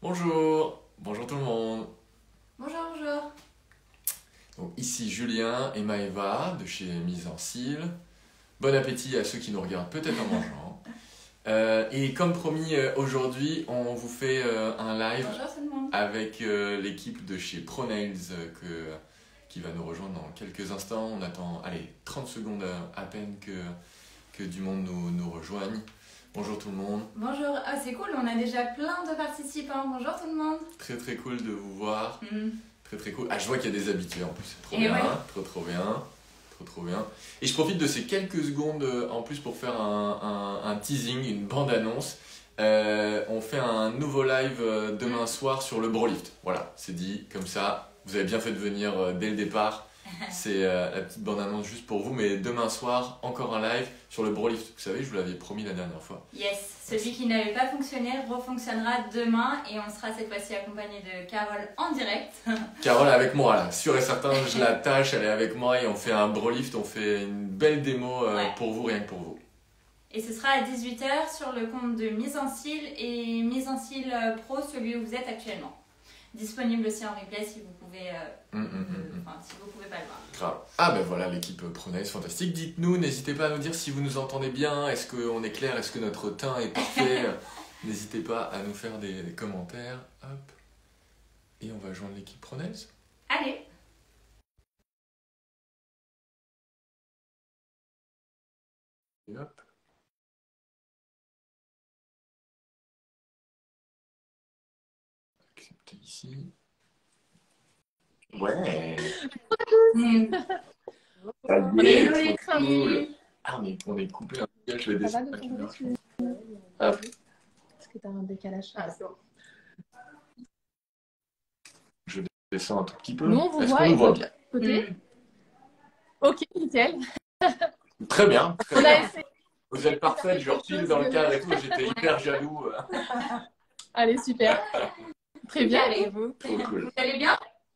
Bonjour, bonjour tout le monde. Bonjour, bonjour. Donc ici Julien et Maëva de chez Mise en Cils. Bon appétit à ceux qui nous regardent peut-être en mangeant. Et comme promis, aujourd'hui, on vous fait un live Bonjour tout le monde. avec l'équipe de chez ProNails qui va nous rejoindre dans quelques instants. On attend, allez, 30 secondes à peine que du monde nous rejoigne. Bonjour tout le monde. Bonjour. Ah, c'est cool, on a déjà plein de participants. Bonjour tout le monde. Très très cool de vous voir. Mm. Très très cool. Ah, je vois qu'il y a des habitués en plus. Trop Et bien, ouais. trop bien. Trop bien. Et je profite de ces quelques secondes en plus pour faire un teasing, une bande-annonce. On fait un nouveau live demain soir sur le Brolift. Voilà, c'est dit comme ça. Vous avez bien fait de venir dès le départ. C'est la petite bande-annonce juste pour vous. Mais demain soir, encore un live sur le Brolift. Vous savez, je vous l'avais promis la dernière fois. Yes, celui qui n'avait pas fonctionné refonctionnera demain et on sera cette fois-ci accompagné de Carole en direct. Carole est avec moi là, sûr et certain, je la tâche, elle est avec moi et on fait un Brolift, on fait une belle démo Ouais. pour vous, rien que pour vous. Et ce sera à 18 h sur le compte de Mise en Cils et Mise en Cils Pro, celui où vous êtes actuellement. Disponible aussi en replay si vous pouvez, si vous pouvez pas le voir. Grave. Ah ben voilà, l'équipe ProNails, fantastique. Dites-nous, n'hésitez pas à nous dire si vous nous entendez bien, est-ce qu'on est clair, est-ce que notre teint est parfait. N'hésitez pas à nous faire des commentaires. Hop. Et on va joindre l'équipe ProNails. Allez. Et hop. Accepter ici. Ouais. Mm. Ça On y est est, où les trop cool. filles? Ah, on est coupé. Je vais Ça va descendre de la ton caméra, côté je pense. Hop. Est-ce que tu as un décalage? Ah, c'est bon. Je descends un tout petit peu. Nous, on vous Est-ce voit qu'on et nous voit votre bien? côté. Mm. Ok, nickel. Très bien, très On a bien. essayé Vous êtes parfaite, je quelque repile chose dans le de- cadre et tout, j'étais hyper jaloux. Allez, super. Très bien, Allez. et vous? Trop cool. Vous allez bien?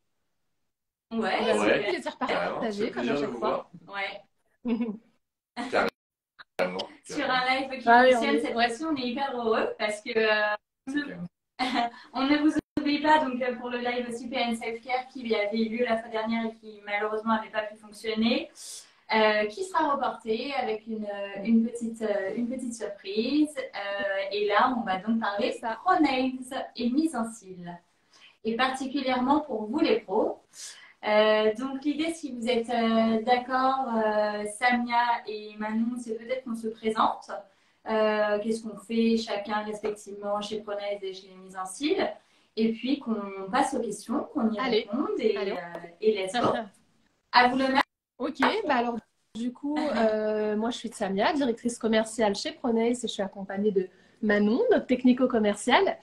Ouais, Merci, Ouais. plaisir Carrément, partagé, c'est comme plaisir à de chaque vous fois. voir. Ouais. Carrément. Sur un live qui Ah oui, fonctionne cette ouais. fois-ci, on est hyper heureux parce que C'est clair. on ne vous oublie pas donc pour le live aussi PN Self-Care qui avait eu lieu la fois dernière et qui malheureusement n'avait pas pu fonctionner, qui sera reporté avec une petite surprise. Et là, on va donc parler Ça. ProNails et mise en cils. Et particulièrement pour vous les pros. Donc l'idée, si vous êtes d'accord, Samia et Manon, c'est peut-être qu'on se présente. Qu'est-ce qu'on fait chacun respectivement chez ProNails et chez les mises en cils. Et puis qu'on passe aux questions, qu'on y Allez. réponde Allez. et let's go. À vous l'honneur. Ok, bah alors du coup, moi je suis Samia, directrice commerciale chez ProNails et je suis accompagnée de Manon, notre technico-commerciale.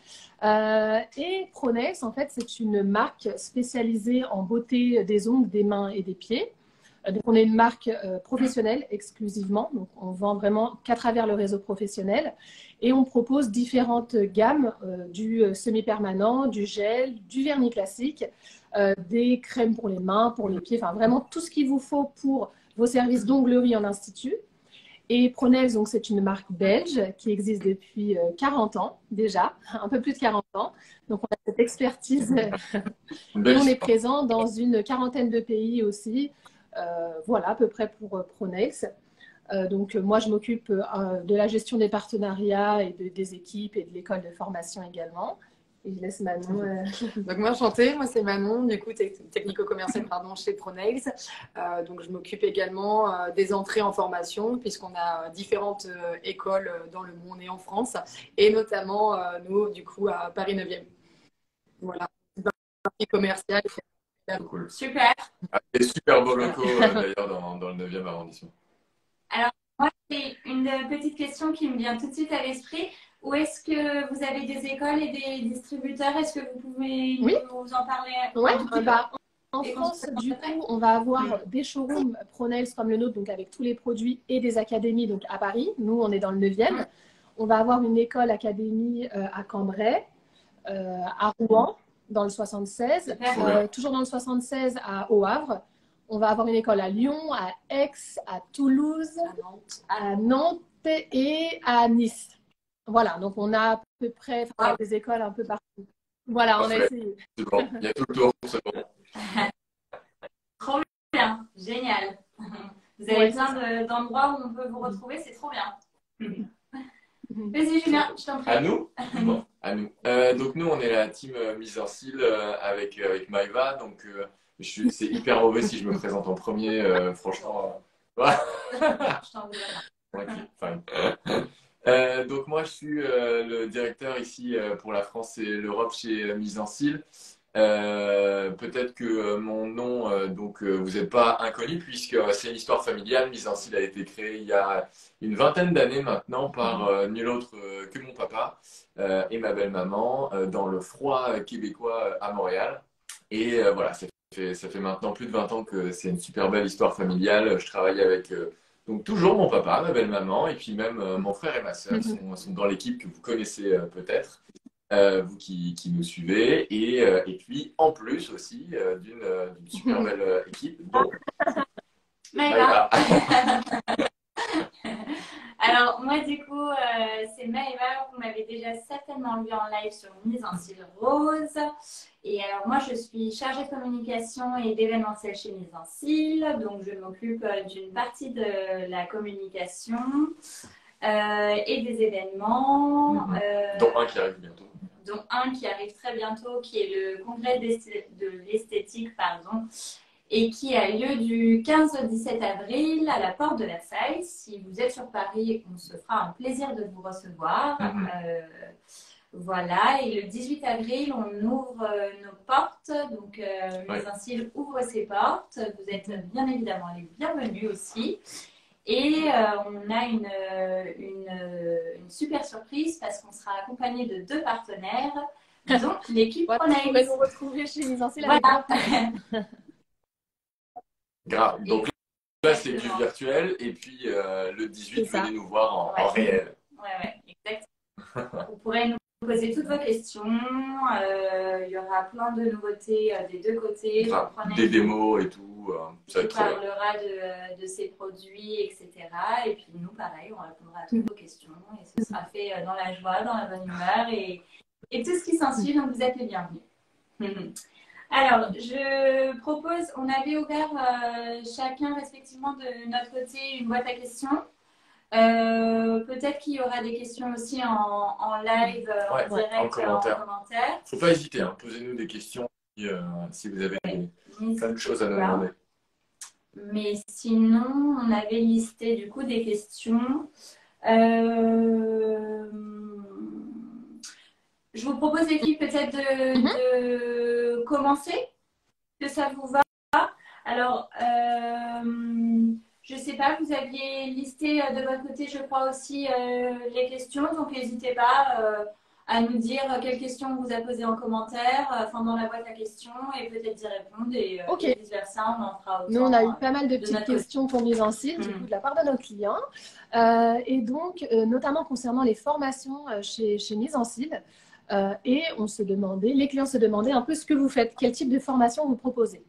Et ProNails, en fait, c'est une marque spécialisée en beauté des ongles, des mains et des pieds. Donc on est une marque professionnelle exclusivement, donc on vend vraiment qu'à travers le réseau professionnel et on propose différentes gammes du semi-permanent, du gel, du vernis classique, des crèmes pour les mains, pour les pieds, enfin vraiment tout ce qu'il vous faut pour vos services d'onglerie en institut. Et ProNails, donc c'est une marque belge qui existe depuis 40 ans déjà, un peu plus de 40 ans. Donc on a cette expertise et on est présent dans une quarantaine de pays aussi. Voilà à peu près pour ProNails. Donc moi je m'occupe de la gestion des partenariats et des équipes et de l'école de formation également. Et je laisse Manon. Donc moi enchantée, moi c'est Manon, du coup technico-commercial pardon, chez ProNails. Donc je m'occupe également des entrées en formation puisqu'on a différentes écoles dans le monde et en France et notamment nous du coup à Paris 9e. Voilà, partie commerciale. Cool. Super. Et super beaux locaux d'ailleurs dans le 9e arrondissement. Alors, moi, c'est une petite question qui me vient tout de suite à l'esprit. Où est-ce que vous avez des écoles et des distributeurs? Est-ce que vous pouvez nous en parler Ouais, un petit bah, en Et France, qu'on se du présente coup, on va avoir des showrooms ProNails comme le nôtre, donc avec tous les produits, et des académies donc à Paris. Nous, on est dans le 9e. On va avoir une école académie à Cambrai, à Rouen, dans le 76, toujours dans le 76 au Havre. On va avoir une école à Lyon, à Aix, à Toulouse, à Nantes et à Nice. Voilà, donc on a à peu près des écoles un peu partout. Voilà, on a Parfait. essayé. C'est bon. Il y a tout le tour. C'est bon. Trop bien, génial. Vous avez Ouais, plein d'endroits où on peut vous retrouver, c'est trop bien. Vas-y, Julien, je t'en prie. À nous? Bon, à nous. Donc nous, on est la team mise en cils avec Maëva. Donc c'est hyper mauvais si je me présente en premier. Franchement, voilà. Je t'en veux pas. Ok, fine. Donc moi, je suis le directeur ici pour la France et l'Europe chez Mise en Cils. Peut-être que mon nom, vous n'êtes pas inconnu puisque c'est une histoire familiale. Mise en Cils a été créée il y a une vingtaine d'années maintenant par nul autre que mon papa et ma belle-maman dans le froid québécois à Montréal. Et voilà, ça fait maintenant plus de 20 ans que c'est une super belle histoire familiale. Je travaille avec donc toujours mon papa, ma belle-maman, et puis même mon frère et ma sœur sont dans l'équipe que vous connaissez peut-être, vous qui nous suivez, et puis en plus aussi d'une super belle équipe. Bon, Maëva. Alors, moi, du coup, c'est Maëva. Vous m'avez déjà certainement vu en live sur Mise en Cils Rose. Et alors, moi, je suis chargée de communication et d'événementiel chez Mise en Cils. Donc, je m'occupe d'une partie de la communication et des événements. dont un qui arrive bientôt. Dont un qui arrive très bientôt, qui est le congrès de l'esthétique, pardon, et qui a lieu du 15 au 17 avril à la porte de Versailles. Si vous êtes sur Paris, on se fera un plaisir de vous recevoir. Voilà, et le 18 avril, on ouvre nos portes. Donc, Mise en Cils ouvre ses portes. Vous êtes bien évidemment les bienvenus aussi. Et on a une super surprise parce qu'on sera accompagné de 2 partenaires, dont l'équipe Vous Pronex. pourrez nous retrouver chez Mise en Cils. Voilà. Grave. Donc là, c'est du virtuel, et puis le 18, venez nous voir en réel. Ouais, exactement. Vous pourrez nous poser toutes vos questions. Il y aura plein de nouveautés des 2 côtés. Des démos et tout. On parlera de ses produits, etc. Et puis nous, pareil, on répondra à toutes vos questions. Et ce sera fait dans la joie, dans la bonne humeur et tout ce qui s'ensuit. Donc, vous êtes les bienvenus. Alors, je propose, on avait ouvert chacun respectivement de notre côté une boîte à questions. Peut-être qu'il y aura des questions aussi en live, en direct, en commentaire. Faut pas hésiter, hein. Posez-nous des questions si vous avez plein de choses à nous demander. Mais sinon, on avait listé du coup des questions. Je vous propose, les filles, peut-être de commencer, que ça vous va. Alors, je ne sais pas, vous aviez listé de votre côté, je crois aussi, les questions. Donc, n'hésitez pas à nous dire quelles questions on vous a posées en commentaire, enfin dans la boîte à questions, et peut-être d'y répondre. Et vice-versa, on en fera autant. Nous, on a eu pas mal de petites questions pour Mise en Cils, du coup, de la part de nos clients. Et donc, notamment concernant les formations chez Mise en Cils. Et on se demandait, les clients se demandaient un peu ce que vous faites, quel type de formation vous proposez.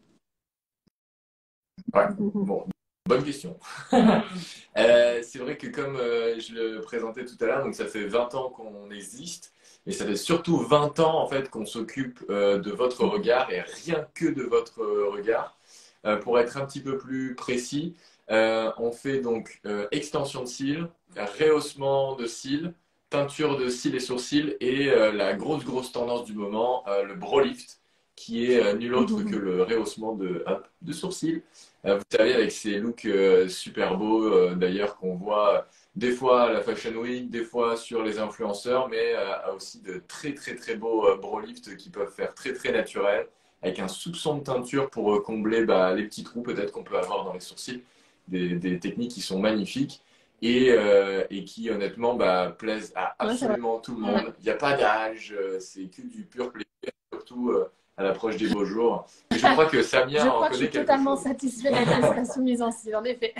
Ouais, bon, bonne question. C'est vrai que comme je le présentais tout à l'heure, donc ça fait 20 ans qu'on existe, mais ça fait surtout 20 ans en fait qu'on s'occupe de votre regard et rien que de votre regard. Pour être un petit peu plus précis, on fait donc extension de cils, rehaussement de cils, teinture de cils et sourcils et la grosse tendance du moment, le brow lift, qui est nul autre que le rehaussement de sourcils. Vous savez, avec ces looks super beaux d'ailleurs qu'on voit des fois à la Fashion Week, des fois sur les influenceurs, mais aussi de très beaux brow lift qui peuvent faire très naturel, avec un soupçon de teinture pour combler les petits trous peut-être qu'on peut avoir dans les sourcils, des techniques qui sont magnifiques. Et qui honnêtement plaisent à absolument tout le monde. Il n'y a pas d'âge, c'est que du pur plaisir, surtout à l'approche des beaux jours. Et je crois que Samia en connaît quelque chose. Je suis totalement satisfaite de la prestation Mise en Cils, en effet.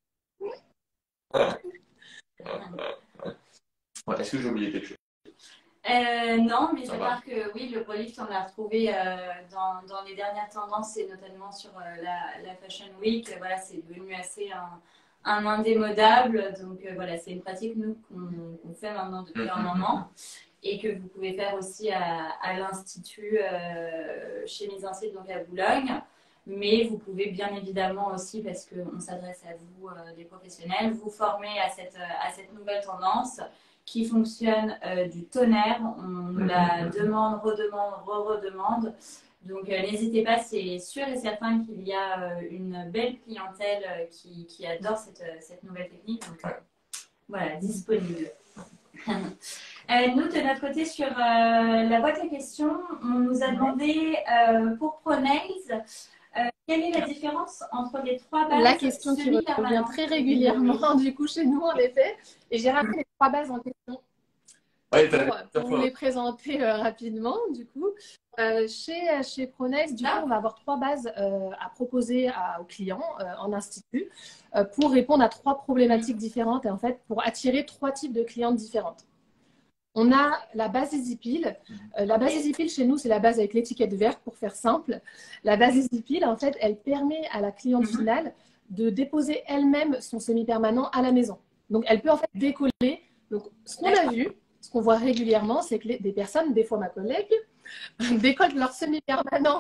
Est-ce que j'ai oublié quelque chose? Non, mais à part que oui, le brow lift, on l'a retrouvé dans les dernières tendances et notamment sur la Fashion Week. Voilà, c'est devenu assez un indémodable. Donc voilà, c'est une pratique nous qu'on fait maintenant depuis un moment. et que vous pouvez faire aussi à l'Institut chez Mise en Cille, donc à Boulogne. Mais vous pouvez bien évidemment aussi, parce qu'on s'adresse à vous, les professionnels, vous former à cette nouvelle tendance qui fonctionne du tonnerre. On la demande, redemande, re-redemande. Donc n'hésitez pas, c'est sûr et certain qu'il y a une belle clientèle qui adore cette nouvelle technique. Donc voilà, disponible. Nous, de notre côté, sur la boîte à questions, on nous a demandé pour ProNails, quelle est la différence entre les trois bases La question qui revient semi-permanentes très régulièrement, du coup, chez nous, en effet. Et j'ai rappelé les trois bases en question Ouais, pour vous les présenter rapidement, du coup. Chez ProNails, du coup, on va avoir trois bases à proposer aux clients en institut pour répondre à trois problématiques différentes et en fait, pour attirer trois types de clientes différentes. On a la base EasyPill. La base EasyPill, chez nous, c'est la base avec l'étiquette verte, pour faire simple. La base EasyPill, en fait, elle permet à la cliente finale de déposer elle-même son semi-permanent à la maison. Donc, elle peut en fait décoller. Donc, ce qu'on a vu, ce qu'on voit régulièrement, c'est que des personnes, des fois ma collègue, décollent leur semi-permanent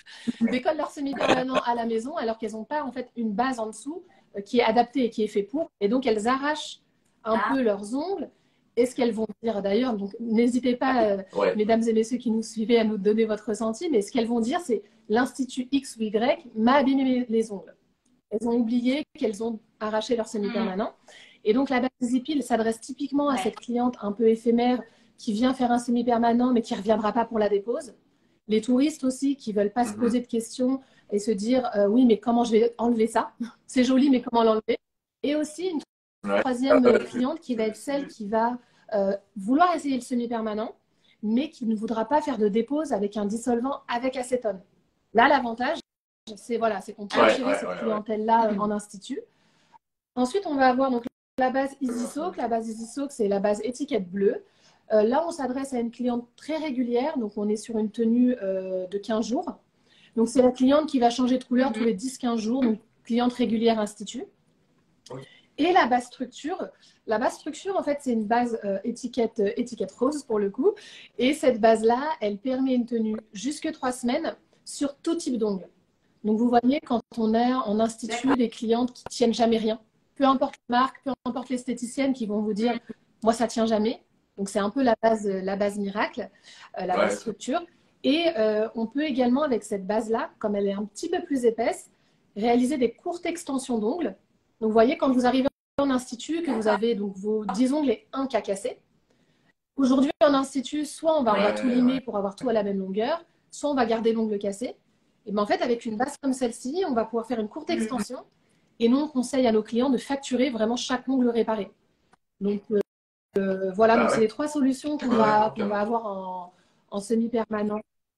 à la maison alors qu'elles n'ont pas en fait une base en dessous qui est adaptée et qui est fait pour. Et donc, elles arrachent un peu leurs ongles. Et ce qu'elles vont dire d'ailleurs, donc n'hésitez pas, mesdames et messieurs qui nous suivez, à nous donner votre ressenti, mais ce qu'elles vont dire, c'est l'Institut X ou Y m'a abîmé les ongles. Elles ont oublié qu'elles ont arraché leur semi-permanent. Et donc la base EasyPill s'adresse typiquement à cette cliente un peu éphémère qui vient faire un semi-permanent mais qui ne reviendra pas pour la dépose. Les touristes aussi qui ne veulent pas se poser de questions et se dire oui, mais comment je vais enlever ça? C'est joli, mais comment l'enlever? Et aussi une troisième cliente qui va être celle qui va vouloir essayer le semi-permanent, mais qui ne voudra pas faire de dépose avec un dissolvant avec acétone. Là, l'avantage, c'est qu'on peut attirer cette clientèle-là en institut. Ensuite, on va avoir donc la base EasySoak. La base EasySoak, c'est la base étiquette bleue. Là, on s'adresse à une cliente très régulière. Donc, on est sur une tenue de 15 jours. Donc, c'est la cliente qui va changer de couleur tous les 10-15 jours. Donc, cliente régulière institut. Et la base structure, en fait, c'est une base étiquette rose pour le coup. Et cette base-là, elle permet une tenue jusque 3 semaines sur tout type d'ongles. Donc, vous voyez, quand on est en institut, les clientes qui tiennent jamais rien, peu importe la marque, peu importe l'esthéticienne qui vont vous dire, moi, ça tient jamais. Donc, c'est un peu la base miracle, la base structure. Et on peut également, avec cette base-là, comme elle est un petit peu plus épaisse, réaliser des courtes extensions d'ongles. Donc, vous voyez, quand vous arrivez en institut, que vous avez donc vos 10 ongles et un qui a cassé. Aujourd'hui, en institut, soit on va tout limer pour avoir tout à la même longueur, soit on va garder l'ongle cassé. Et bien, en fait, avec une base comme celle-ci, on va pouvoir faire une courte extension. Et nous, on conseille à nos clients de facturer vraiment chaque ongle réparé. Donc, voilà, donc c'est les trois solutions qu'on va avoir en semi-permanent.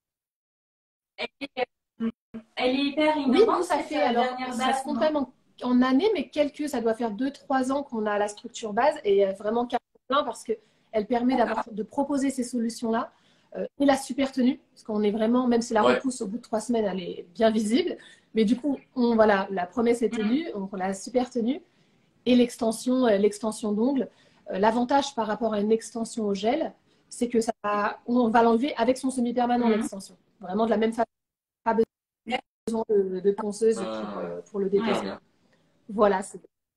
Elle est hyper innovante. Oui, ça fait, alors, ça se compte même en années, mais ça doit faire 2-3 ans qu'on a la structure base et vraiment plein parce qu'elle permet de proposer ces solutions-là. Et la super tenue, parce qu'on est vraiment, même si la repousse au bout de 3 semaines, elle est bien visible. Mais du coup, la promesse est tenue, donc on a la super tenue et l'extension d'ongles. L'avantage par rapport à une extension au gel, c'est que on va l'enlever avec son semi-permanent, l'extension. Vraiment de la même façon. Pas besoin de ponceuse pour le déposer. Voilà. C'est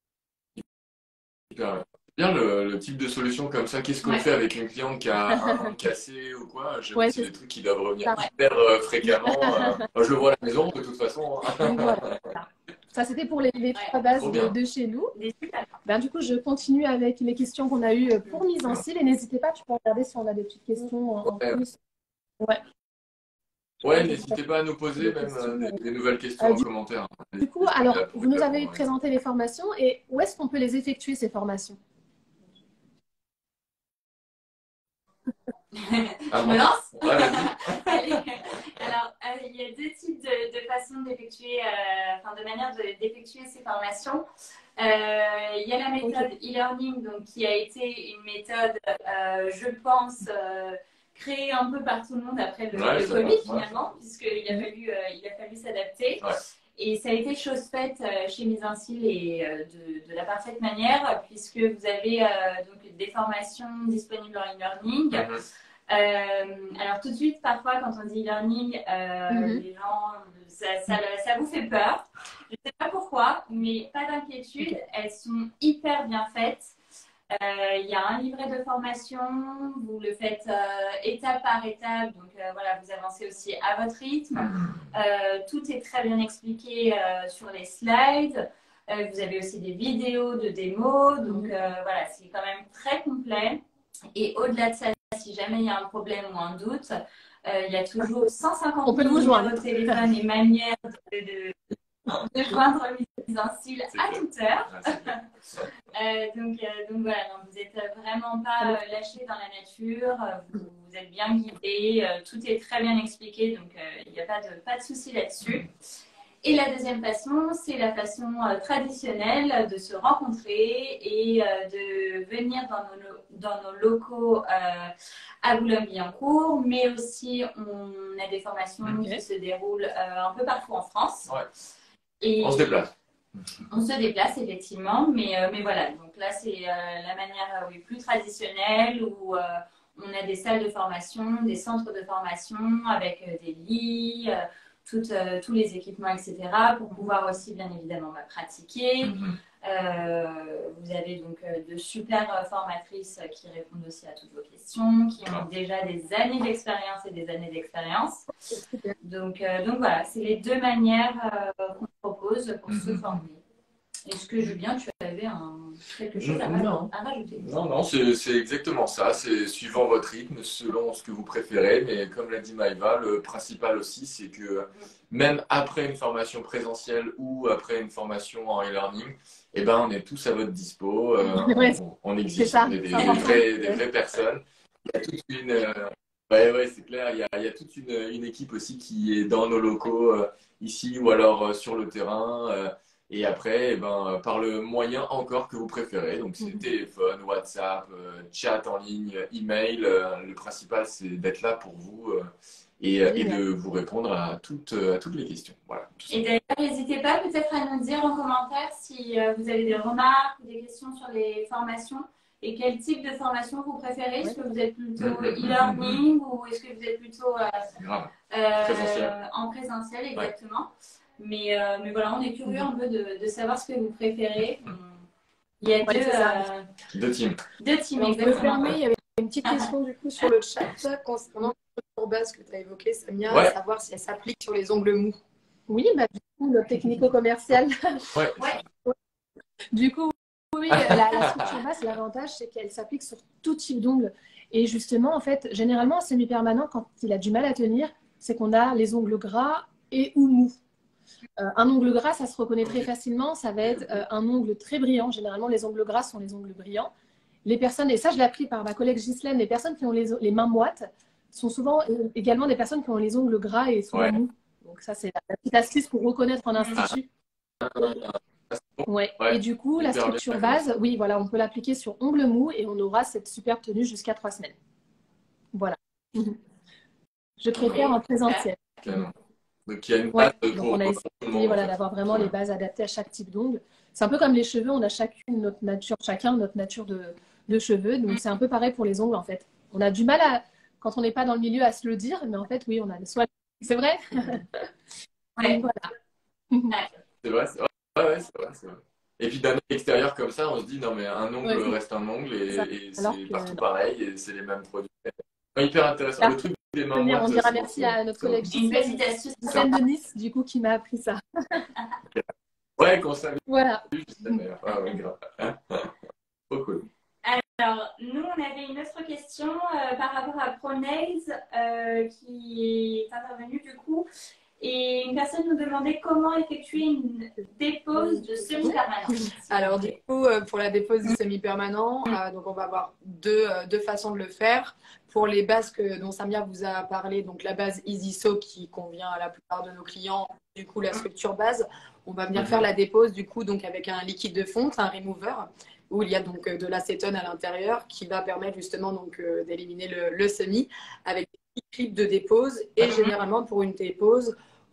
bien le type de solution comme ça. Qu'est-ce qu'on fait avec une cliente qui a un cassé ou quoi? C'est des trucs qui doivent revenir hyper fréquemment. Je le vois à la maison de toute façon. Donc, voilà. Ça, c'était pour les trois bases de chez nous. Du coup, je continue avec les questions qu'on a eues pour Mise en Cille. Et n'hésitez pas, tu peux regarder si on a des petites questions en plus. N'hésitez pas à nous poser même des nouvelles questions en commentaire. Du coup, alors, vous nous avez présenté les formations et où est-ce qu'on peut les effectuer, ces formations? Je me lance. Alors, il y a deux types de façons d'effectuer, de manière d'effectuer ces formations. Il y a la méthode e-learning, donc qui a été une méthode, je pense, créée un peu par tout le monde après le Covid finalement, puisqu'il a fallu s'adapter. Et ça a été chose faite chez Mise en Cils et de la parfaite manière, puisque vous avez donc des formations disponibles en e-learning. Alors tout de suite, parfois, quand on dit e-learning, les gens, ça vous fait peur. Je ne sais pas pourquoi, mais pas d'inquiétude, elles sont hyper bien faites. Il y a un livret de formation, vous le faites étape par étape, donc voilà, vous avancez aussi à votre rythme. Tout est très bien expliqué sur les slides. Vous avez aussi des vidéos de démos, donc voilà, c'est quand même très complet. Et au-delà de ça, si jamais il y a un problème ou un doute, il y a toujours 150 numéros de téléphone et manières de joindre Mise en Cils à toute heure. Donc voilà, non, vous n'êtes vraiment pas lâché dans la nature, vous êtes bien guidé, tout est très bien expliqué, donc il n'y a pas de souci là-dessus. Et la deuxième façon, c'est la façon traditionnelle de se rencontrer et de venir dans nos locaux à Boulogne-Billancourt, mais aussi on a des formations qui se déroulent un peu partout en France. Ouais. Et on se déplace. On se déplace effectivement, mais voilà. Donc là, c'est la manière plus traditionnelle où on a des salles de formation, des centres de formation avec des lits, tous les équipements, etc. pour pouvoir aussi, bien évidemment, pratiquer. Vous avez donc de super formatrices qui répondent aussi à toutes vos questions, qui ont déjà des années d'expérience et des années d'expérience. Donc voilà, c'est les deux manières qu'on propose pour se former. Est-ce que Julien, tu avais quelque chose à rajouter? Non, c'est exactement ça. C'est suivant votre rythme, selon ce que vous préférez. Mais comme l'a dit Maëva, le principal aussi, c'est que même après une formation présentielle ou après une formation en e-learning, eh ben, on est tous à votre dispo. On existe, on est des vraies personnes. Il y a toute une... ouais, c'est clair. Il y a toute une équipe aussi qui est dans nos locaux ici ou alors sur le terrain. Et après, eh ben, par le moyen encore que vous préférez. Donc, c'est téléphone, WhatsApp, chat en ligne, email. Le principal, c'est d'être là pour vous et de vous répondre à toutes les questions. Voilà, et d'ailleurs, n'hésitez pas peut-être à nous dire en commentaire si vous avez des remarques ou des questions sur les formations et quel type de formation vous préférez. Est-ce que vous êtes plutôt e-learning ou est-ce que vous êtes plutôt en présentiel, exactement. Mais voilà, on est curieux un peu de savoir ce que vous préférez. Il y a deux teams. Deux teams, donc, exactement. il y avait une petite question du coup sur le chat concernant la structure base que tu as évoquée, Samia, savoir si elle s'applique sur les ongles mous. Oui, du coup, notre technico-commercial. Du coup, oui, la structure base, l'avantage, c'est qu'elle s'applique sur tout type d'ongles. Et justement, en fait, généralement, en semi-permanent, quand il a du mal à tenir, c'est qu'on a les ongles gras et ou mous. Un ongle gras, ça se reconnaît très facilement. Ça va être un ongle très brillant. Généralement, les ongles gras sont les ongles brillants. Les personnes, et ça, je l'ai appris par ma collègue Ghislaine, les personnes qui ont les mains moites sont souvent également des personnes qui ont les ongles gras et souvent mous. Donc ça, c'est la petite astuce pour reconnaître en institut. Et du coup, la structure base, oui, voilà, on peut l'appliquer sur ongles mous et on aura cette superbe tenue jusqu'à 3 semaines. Voilà. Je préfère en présentiel. Donc, il y a une base donc on a essayé d'avoir vraiment les bases adaptées à chaque type d'ongle. C'est un peu comme les cheveux, on a chacun notre nature de cheveux. Donc, c'est un peu pareil pour les ongles, en fait. On a du mal, quand on n'est pas dans le milieu, à se le dire, mais en fait, oui, on a le soin. C'est vrai. C'est vrai, c'est vrai. Et puis, d'un œil extérieur comme ça, on se dit, non, mais un ongle reste un ongle et c'est partout pareil et c'est les mêmes produits. Hyper intéressant. Le truc des mains moites, on dira merci à notre collègue Ghislaine de Nice, du coup, qui m'a appris ça. Qu'on savait. Voilà. Grave. Trop cool. Alors, nous, on avait une autre question par rapport à ProNails qui est intervenue du coup. Et une personne nous demandait comment effectuer une dépose de semi-permanent. Alors du coup, pour la dépose du semi-permanent, donc on va avoir deux façons de le faire. Pour les bases dont Samia vous a parlé, donc la base Easy Sew qui convient à la plupart de nos clients, du coup la structure base, on va venir faire la dépose du coup donc avec un liquide de fonte, un remover, où il y a donc de l'acétone à l'intérieur qui va permettre justement donc d'éliminer le semi avec des petits clips de dépose. Et généralement pour une dépose,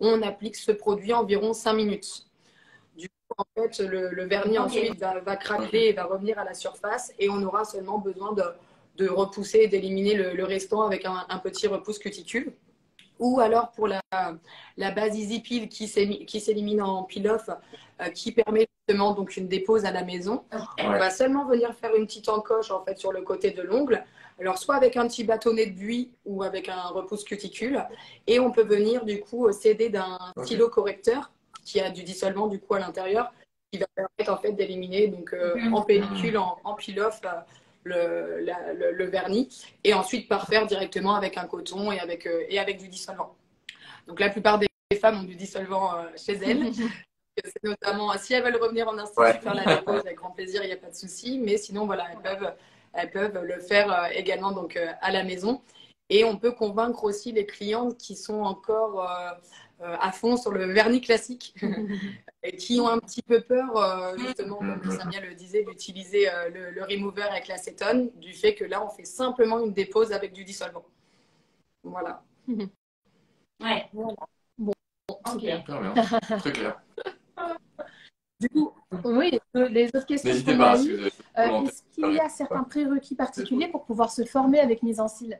on applique ce produit environ 5 minutes. Du coup, en fait, le vernis ensuite va craquer et va revenir à la surface et on aura seulement besoin de repousser et d'éliminer le restant avec un petit repousse cuticule. Ou alors pour la base Easy Peel qui s'élimine en peel-off, qui permet justement donc une dépose à la maison. On va seulement venir faire une petite encoche en fait sur le côté de l'ongle. Alors soit avec un petit bâtonnet de buis ou avec un repousse cuticule. Et on peut venir du coup s'aider d'un stylo correcteur qui a du dissolvant du coup à l'intérieur, qui va permettre en fait d'éliminer donc en pellicule, en peel-off le vernis et ensuite parfaire directement avec un coton et avec du dissolvant. Donc la plupart des femmes ont du dissolvant chez elles. C'est notamment si elles veulent revenir en institut faire la dépose avec grand plaisir, il n'y a pas de souci. Mais sinon voilà, elles peuvent le faire également donc à la maison. Et on peut convaincre aussi les clientes qui sont encore à fond sur le vernis classique et qui ont un petit peu peur, justement, comme Samia le disait, d'utiliser le remover avec l'acétone, du fait que là, on fait simplement une dépose avec du dissolvant. Voilà. Ouais. Voilà. Bon, super. Très clair. Du coup, oui, les autres questions N'hésitez qu'on pas a si eues, vous avez est-ce qu'il y a certains prérequis particuliers pour pouvoir se former avec mise en cils?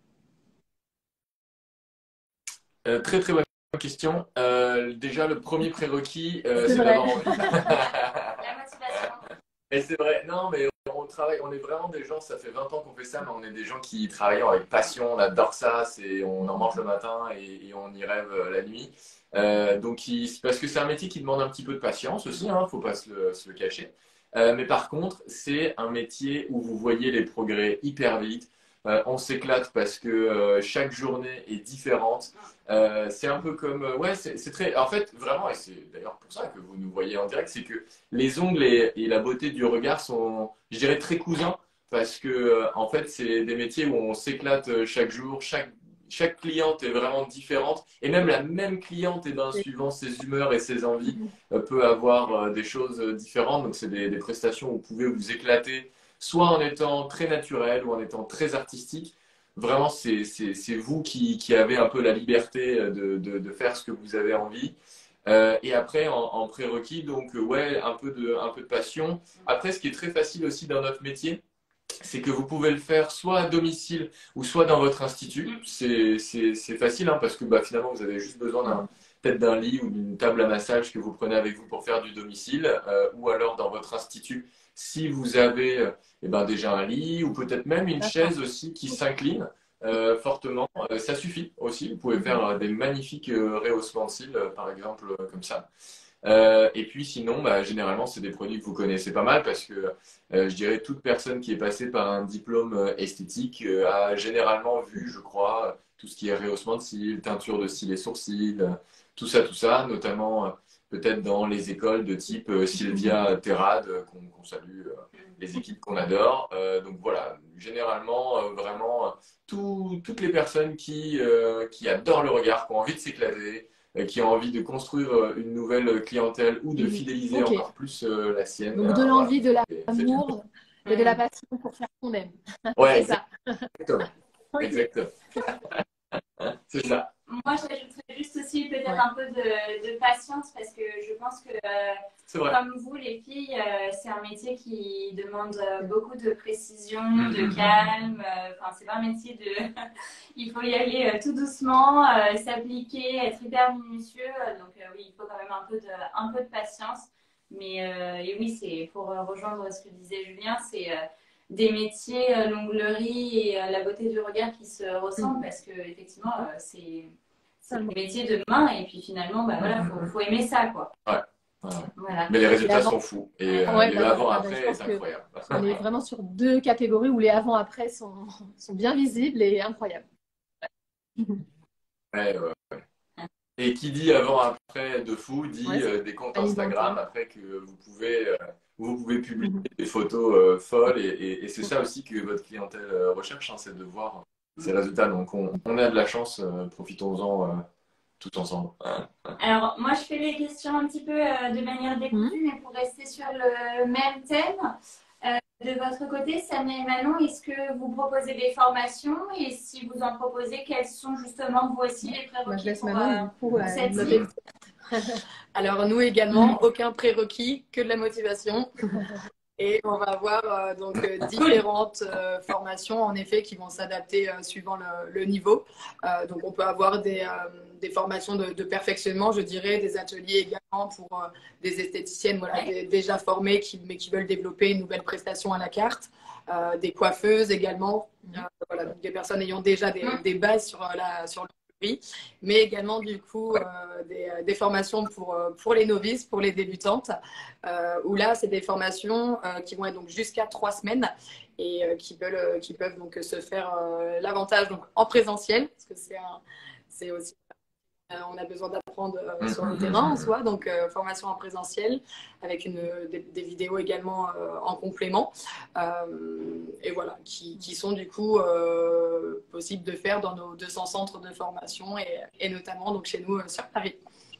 Très très bonne question. Déjà, le premier prérequis, C'est c'est vrai. d'avoir envie. La motivation. Et c'est vrai, non, mais on travaille, on est vraiment des gens, ça fait 20 ans qu'on fait ça, mais on est des gens qui travaillent avec passion, on adore ça, on en mange le matin et on y rêve la nuit. Parce que c'est un métier qui demande un petit peu de patience aussi, hein, faut pas se le cacher. Mais par contre, c'est un métier où vous voyez les progrès hyper vite. On s'éclate parce que chaque journée est différente. C'est un peu comme, ouais, c'est très, en fait, vraiment, et c'est d'ailleurs pour ça que vous nous voyez en direct, c'est que les ongles et la beauté du regard sont, je dirais, très cousins parce que, en fait, c'est des métiers où on s'éclate chaque jour, chaque cliente est vraiment différente et même la même cliente, eh ben, suivant ses humeurs et ses envies, peut avoir des choses différentes. Donc, c'est des prestations où vous pouvez vous éclater, soit en étant très naturel ou en étant très artistique. Vraiment, c'est vous qui avez un peu la liberté de faire ce que vous avez envie. Et après, en prérequis, donc, ouais, un peu de passion. Après, ce qui est très facile aussi dans notre métier, c'est que vous pouvez le faire soit à domicile ou soit dans votre institut. C'est facile hein, parce que bah, finalement, vous avez juste besoin peut-être d'un lit ou d'une table à massage que vous prenez avec vous pour faire du domicile ou alors dans votre institut si vous avez eh ben, déjà un lit ou peut-être même une chaise aussi qui s'incline fortement. Ça suffit aussi. Vous pouvez faire des magnifiques rehaussements de cils, par exemple, comme ça. Et puis sinon, bah, généralement, c'est des produits que vous connaissez pas mal parce que je dirais toute personne qui est passée par un diplôme esthétique a généralement vu, je crois, tout ce qui est rehaussement de cils, teinture de cils et sourcils, tout ça, notamment peut-être dans les écoles de type Sylvia Terrade, qu'on salue, les équipes qu'on adore. Donc voilà, généralement, vraiment, toutes les personnes qui adorent le regard, qui ont envie de s'éclater, qui ont envie de construire une nouvelle clientèle ou de fidéliser encore plus la sienne. Donc de l'envie, de l'amour et de la passion pour faire ce qu'on aime. Ouais, c'est ça. Exactement. Exactement. C'est ça. Moi, j'ajouterais juste aussi peut-être un peu de patience parce que je pense que, comme vous, les filles, c'est un métier qui demande beaucoup de précision, de calme. Enfin, c'est pas un métier de. Il faut y aller tout doucement, s'appliquer, être hyper minutieux. Donc, oui, il faut quand même un peu de patience. Mais et oui, c'est pour rejoindre ce que disait Julien, c'est des métiers, l'onglerie et la beauté du regard qui se ressemblent parce que effectivement, c'est des métiers de main et puis finalement, bah voilà, faut aimer ça, quoi. Ouais. Voilà. Mais les résultats sont fous et les avant-après, c'est incroyable. On est vraiment sur deux catégories où les avant-après sont bien visibles et incroyables. Ouais. Et qui dit avant-après de fou dit des comptes Instagram après que vous pouvez publier des photos folles et c'est ça aussi que votre clientèle recherche, hein, c'est de voir ces résultats. Donc on a de la chance, profitons-en tout ensemble. Alors moi je fais les questions un petit peu de manière décousue, mais pour rester sur le même thème. de votre côté, Samia et Manon, est-ce que vous proposez des formations? Et si vous en proposez, quels sont justement vous aussi les Moi, je prérequis laisse pour, Manon pour cette noter. Alors nous également, aucun prérequis, que de la motivation. Et on va avoir différentes formations en effet qui vont s'adapter suivant le niveau. Donc on peut avoir des formations de perfectionnement, je dirais, des ateliers également pour des esthéticiennes déjà formées mais qui veulent développer une nouvelle prestation à la carte. Des coiffeuses également, voilà, donc des personnes ayant déjà des bases sur le produit, mais également du coup des formations pour les novices, pour les débutantes, où là c'est des formations qui vont être donc jusqu'à 3 semaines et qui peuvent donc se faire l'avantage donc en présentiel, parce que c'est aussi on a besoin d'apprendre sur le terrain en soi, donc formation en présentiel avec des vidéos également en complément. Et voilà, qui sont du coup possibles de faire dans nos 200 centres de formation et notamment donc chez nous sur Paris.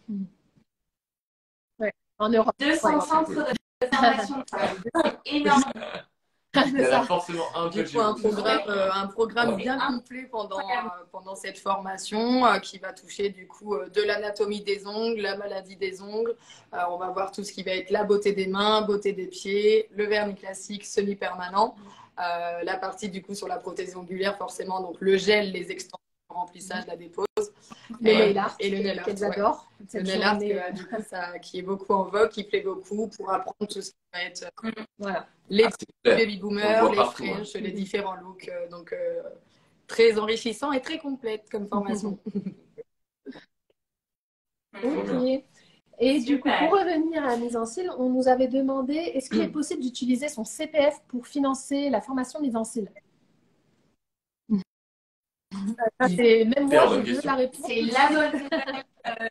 Ouais, en Europe. 200 centres de formation, c'est énorme. Il y en a forcément un peu Du coup, un programme bien complet pendant cette formation qui va toucher du coup de l'anatomie des ongles, la maladie des ongles. On va voir tout ce qui va être la beauté des mains, beauté des pieds, le vernis classique semi-permanent, la partie du coup sur la prothèse ongulaire forcément, donc le gel, les extensions, le remplissage, la dépose. Le nail art, et le nail art, qu'elles adorent. Le nail art, du coup, qui est beaucoup en vogue, qui plaît beaucoup pour apprendre tout ce qui va être voilà. les baby boomers, les partout, French, les différents looks. Donc, très enrichissant et très complète comme formation. Ok. Et du coup, pour revenir à la mise en cils, on nous avait demandé est-ce qu'il est possible d'utiliser son CPF pour financer la formation mise en cils? C'est même moi, je veux la réponse. C'est la bonne nouvelle.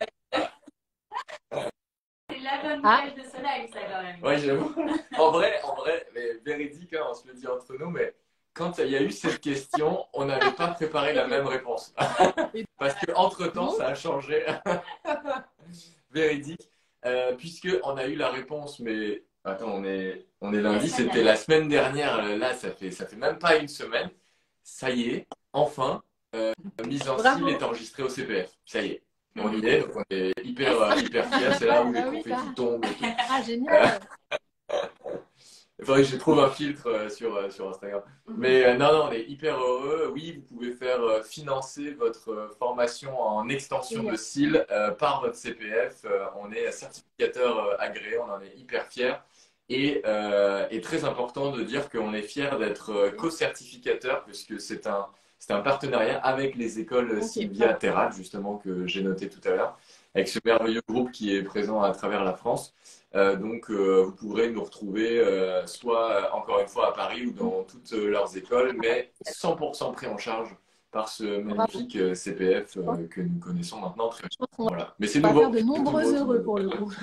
C'est la bonne nouvelle de ce live, ça, quand même. Oui, j'avoue. En vrai, mais véridique, hein, on se le dit entre nous, mais quand il y a eu cette question, on n'avait pas préparé la même réponse. Parce qu'entre-temps, ça a changé. Véridique. Puisqu'on a eu la réponse, mais attends, on est lundi, c'était la semaine dernière. Là, ça fait même pas une semaine. Ça y est, enfin, mise en cils est enregistrée au CPF. Ça y est. On y est, donc on est hyper fiers. C'est là où les confettis tombent. Et tout. Ah, génial! Il faudrait que je trouve un filtre sur Instagram. Mais non, on est hyper heureux. Oui, vous pouvez faire financer votre formation en extension de cils par votre CPF. On est certificateur agréé, on en est hyper fiers. Et très important de dire qu'on est fiers d'être co-certificateur, puisque c'est un partenariat avec les écoles Sylvia Terrat, justement, que j'ai noté tout à l'heure, avec ce merveilleux groupe qui est présent à travers la France. Donc, vous pourrez nous retrouver soit encore une fois à Paris ou dans toutes leurs écoles, mais 100% pris en charge par ce magnifique CPF que nous connaissons maintenant très bien. Voilà. Mais c'est nouveau. On va faire de nombreux heureux pour le coup.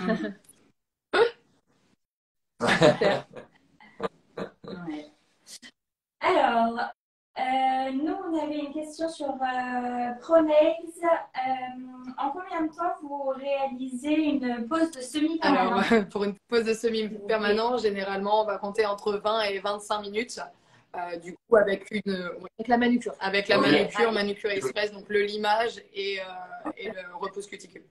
Super. Alors, nous, on avait une question sur ProNails. En combien de temps vous réalisez une pose de semi-permanent? Alors, pour une pose de semi-permanent, généralement, on va compter entre 20 et 25 minutes. Du coup, avec la manucure. Avec la manucure express, donc le limage et le repose cuticule.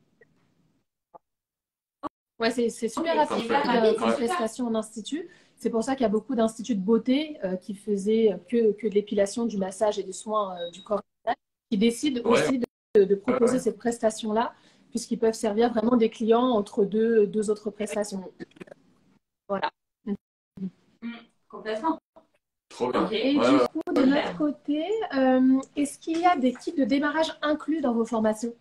Ouais, c'est super rapide comme prestation en institut. C'est pour ça qu'il y a beaucoup d'instituts de beauté qui faisaient que de l'épilation, du massage et du soin du corps, qui décident aussi de proposer cette prestation-là, puisqu'ils peuvent servir vraiment des clients entre deux autres prestations. Voilà. Complètement. Trop bien. Et du coup, de notre côté, est-ce qu'il y a des kits de démarrage inclus dans vos formations?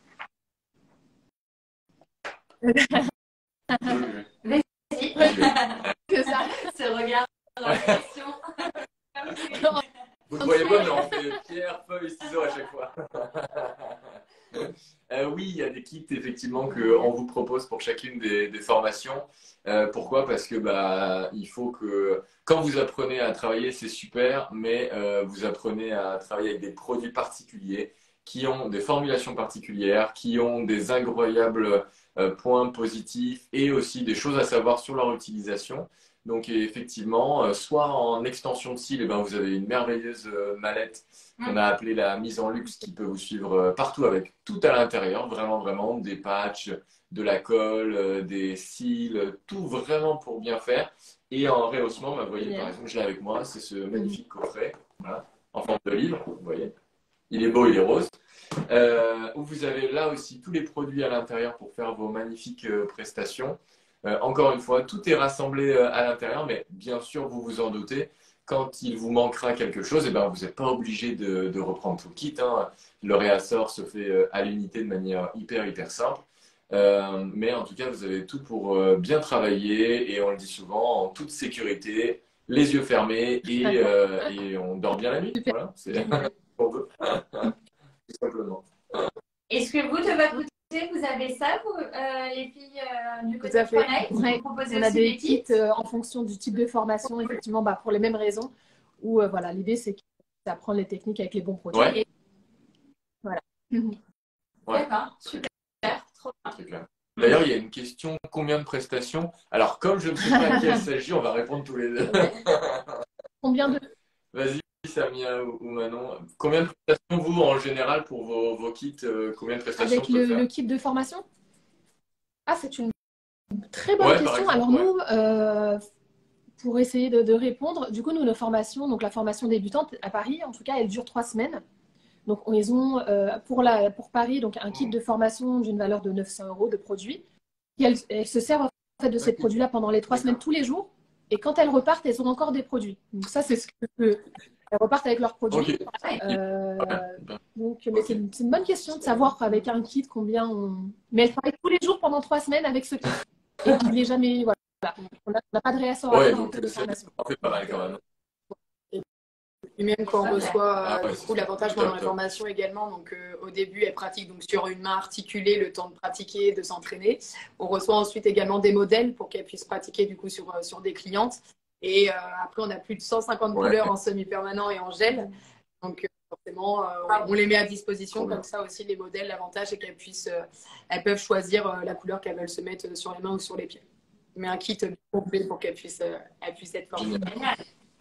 C'est ça, ce regard dans la question. Vous ne voyez pas, mais on fait pierre, feuille, ciseaux à chaque fois. Oui, il y a des kits effectivement qu'on vous propose pour chacune des formations. Pourquoi? Parce que il faut que quand vous apprenez à travailler, c'est super, mais vous apprenez à travailler avec des produits particuliers qui ont des formulations particulières, qui ont des incroyables points positifs et aussi des choses à savoir sur leur utilisation. Donc effectivement, soit en extension de cils, eh ben, vous avez une merveilleuse mallette qu'on a appelée la mise en luxe qui peut vous suivre partout avec tout à l'intérieur, vraiment, vraiment, des patchs, de la colle, des cils, tout vraiment pour bien faire. Et en rehaussement, bah, vous voyez, par exemple, je l'ai avec moi, c'est ce magnifique coffret, voilà, en forme de livre, vous voyez. Il est beau, il est rose. Où vous avez là aussi tous les produits à l'intérieur pour faire vos magnifiques prestations. Encore une fois, tout est rassemblé à l'intérieur, mais bien sûr, vous vous en doutez, quand il vous manquera quelque chose, eh ben, vous n'êtes pas obligé de reprendre tout le kit, hein. Le réassort se fait à l'unité de manière hyper, hyper simple. Mais en tout cas, vous avez tout pour bien travailler et on le dit souvent, en toute sécurité, les yeux fermés et on dort bien la nuit. Voilà, c'est ce qu'on veut, tout simplement. Est-ce que vous, de votre côté, vous avez ça, vous, les filles du Tout côté à de fait. Connect, Ouais, vous proposez on a aussi des des kits? kits en fonction du type de formation, effectivement, bah, pour les mêmes raisons, où voilà, l'idée c'est d'apprendre les techniques avec les bons produits. Ouais. Et voilà. Ouais. D'accord, super, trop bien. C'est clair. D'ailleurs, il y a une question, combien de prestations? Alors, comme je ne sais pas à qui il s'agit, on va répondre tous les deux. Combien de... Vas-y, Samia ou Manon. Combien de prestations, vous, en général, pour vos kits, combien de prestations Avec vous pouvez faire? le kit de formation? Ah, c'est une très bonne Ouais, par question. exemple, Alors ouais. nous, pour essayer de répondre, du coup, nous, nos formations, donc la formation débutante à Paris, en tout cas, elle dure 3 semaines. Donc, ils ont pour Paris donc, un kit de formation d'une valeur de 900 euros de produits. Et elles se servent en fait de ces Ok. produits-là pendant les 3 semaines tous les jours. Et quand elles repartent, elles ont encore des produits. Donc ça, c'est ce que elles repartent avec leurs produits. Ok. Euh, Bien. donc, mais Ok. c'est une bonne question de savoir avec un kit combien on. Mais elles travaillent tous les jours pendant 3 semaines avec ce kit. Et il n'est jamais. Voilà. On n'a pas de réassort à Ouais, faire dans donc le de c'est formation. pas mal quand même. Et même quand on reçoit, Ah ouais, du c'est coup, ça. l'avantage Top, dans la top. formation également, donc au début, elle pratique donc, sur une main articulée le temps de pratiquer, de s'entraîner. On reçoit ensuite également des modèles pour qu'elle puisse pratiquer du coup sur des clientes. Et après, on a plus de 150 Ouais. couleurs en semi-permanent et en gel. Donc forcément, on les met à disposition Trop bien. comme ça aussi les modèles. L'avantage, c'est qu'elles elles peuvent choisir la couleur qu'elles veulent se mettre sur les mains ou sur les pieds. Mais un kit bien complet pour elles puissent être formées. Génial. Génial.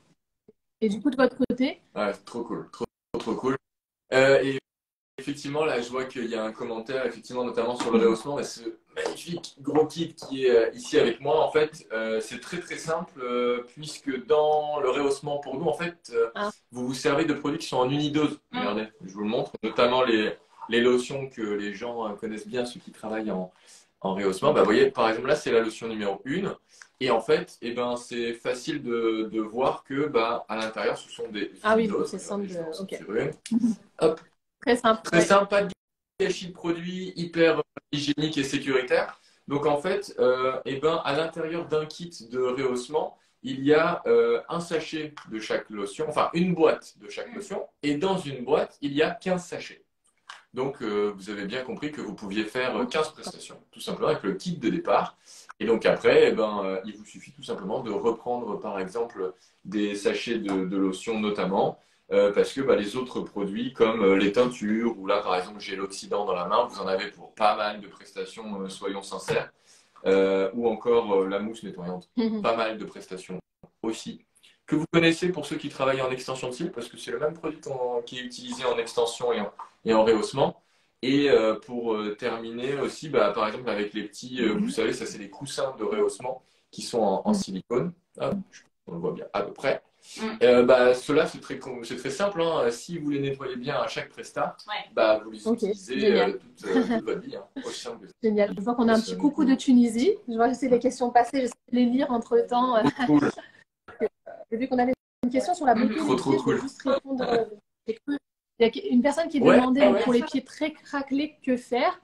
Et du coup, de votre côté, Ouais, trop cool. Trop cool. Et effectivement, là, je vois qu'il y a un commentaire, effectivement, notamment sur le rehaussement, mais ce magnifique gros kit qui est ici avec moi, en fait, c'est très très simple, puisque dans le rehaussement pour nous, en fait, vous vous servez de produits qui sont en unidose. Regardez, je vous le montre, notamment les lotions que les gens connaissent bien, ceux qui travaillent en rehaussement. Bah, vous voyez, par exemple, là, c'est la lotion numéro 1. Et en fait, eh ben, c'est facile de voir que bah, à l'intérieur, ce sont des ah oui, unidoses. c'est simple. Regardez, je vais en Ok, tirer une. Hop. très simple. Très Ouais. simple, pas de gâchis de produits, hyper hygiénique et sécuritaire. Donc en fait, eh ben, à l'intérieur d'un kit de rehaussement, il y a un sachet de chaque lotion, enfin une boîte de chaque lotion, et dans une boîte, il y a 15 sachets. Donc vous avez bien compris que vous pouviez faire 15 prestations, tout simplement avec le kit de départ. Et donc après, eh ben, il vous suffit tout simplement de reprendre par exemple des sachets de lotion notamment, parce que bah, les autres produits comme les teintures, ou là par exemple j'ai l'oxydant dans la main, vous en avez pour pas mal de prestations, soyons sincères, ou encore la mousse nettoyante, pas mal de prestations aussi. Que vous connaissez pour ceux qui travaillent en extension de cils, parce que c'est le même produit qui est utilisé en extension et en rehaussement. Et pour terminer aussi, bah, par exemple avec les petits, vous savez, ça c'est les coussins de rehaussement qui sont en silicone. Hop, on le voit bien à peu près. Bah, ceux-là, c'est très simple, hein. Si vous les nettoyez bien à chaque prestat, bah, vous les utilisez génial. toute votre vie, hein. Aussi simple que ça. Génial. Je vois qu'on a un petit coucou de Tunisie. Je vois aussi les questions passées, j'essaie de les lire entre-temps. Cool. J'ai vu qu'on avait une question sur la beauté des Trop pieds. Je vais cool. juste répondre. J'ai cru- Il y a une personne qui Ouais, demandait ouais. pour les pieds très craquelés, que faire?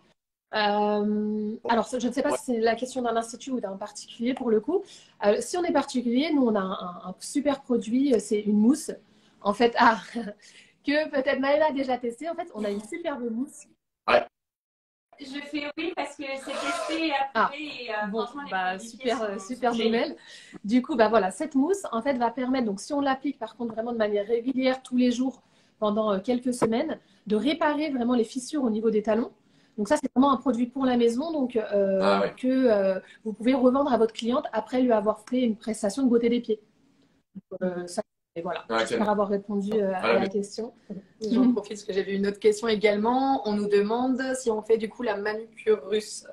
Alors, je ne sais pas si c'est la question d'un institut ou d'un particulier pour le coup. Si on est particulier, nous, on a un super produit, c'est une mousse. En fait, que peut-être Maëla a déjà testé. En fait, on a une superbe mousse. Ouais. Je fais oui parce que c'est testé et approuvé. Et, Bon, franchement, les bah, produits super sont géniaux. nouvelle. Du coup, bah voilà, cette mousse, en fait, va permettre, donc si on l'applique par contre vraiment de manière régulière tous les jours pendant quelques semaines, de réparer vraiment les fissures au niveau des talons. Donc ça, c'est vraiment un produit pour la maison, donc que vous pouvez revendre à votre cliente après lui avoir fait une prestation de beauté des pieds. Donc, ça, et voilà, j'espère avoir répondu à la question. J'en profite parce que j'avais une autre question également. On nous demande si on fait du coup la manucure russe.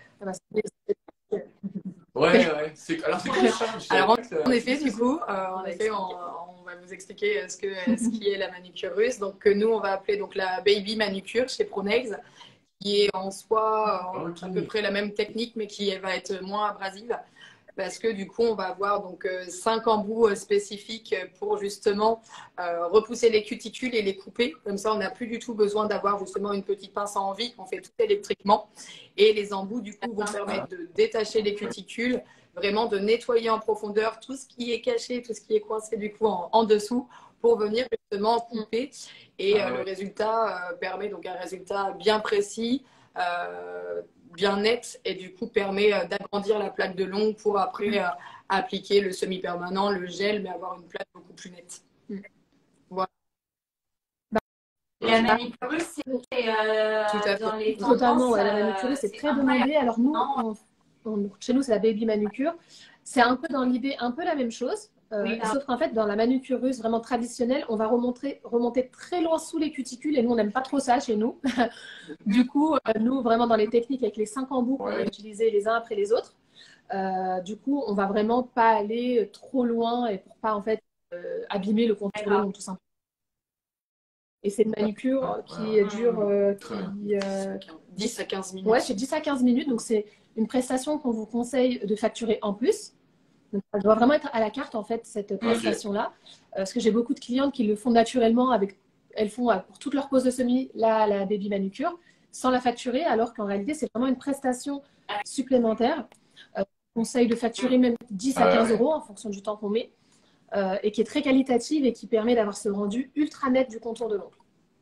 Ouais. Alors, c'est quoi ça? Alors, en effet, du coup, on va vous expliquer ce qui est la manucure russe. Donc, que nous, on va appeler donc la baby manucure chez ProNails, qui est en soi à peu près la même technique, mais qui va être moins abrasive. Parce que du coup, on va avoir donc 5 embouts spécifiques pour justement repousser les cuticules et les couper. Comme ça, on n'a plus du tout besoin d'avoir justement une petite pince à envie. On fait tout électriquement. Et les embouts, du coup, vont permettre de détacher les cuticules, vraiment de nettoyer en profondeur tout ce qui est caché, tout ce qui est coincé du coup en dessous pour venir justement couper. Et le résultat permet donc un résultat bien précis, bien net, et du coup permet d'agrandir la plaque de l'ongle pour après appliquer le semi-permanent, le gel, mais avoir une plaque beaucoup plus nette. Voilà. La manucure russe, c'est dans les tendances, totalement, la manucure russe, c'est très demandé. Alors nous, chez nous, c'est la baby manucure. C'est un peu dans l'idée, un peu la même chose. Sauf qu'en fait, dans la manucure russe vraiment traditionnelle, on va remonter très loin sous les cuticules, et nous, on n'aime pas trop ça chez nous. Du coup, nous, vraiment dans les techniques avec les 5 embouts qu'on va utiliser les uns après les autres, du coup, on va vraiment pas aller trop loin et pour pas en fait abîmer le contour de l'ongle tout simplement. Et c'est une manucure qui dure 10 à 15 minutes. Ouais, c'est 10 à 15 minutes, donc c'est une prestation qu'on vous conseille de facturer en plus. Donc, ça doit vraiment être à la carte, en fait, cette prestation-là. Parce que j'ai beaucoup de clientes qui le font naturellement. Elles font pour toute leur pose de semi la baby manucure sans la facturer, alors qu'en réalité, c'est vraiment une prestation supplémentaire. Je conseille de facturer même 10 à 15 euros en fonction du temps qu'on met. Et qui est très qualitative et qui permet d'avoir ce rendu ultra net du contour de l'ongle.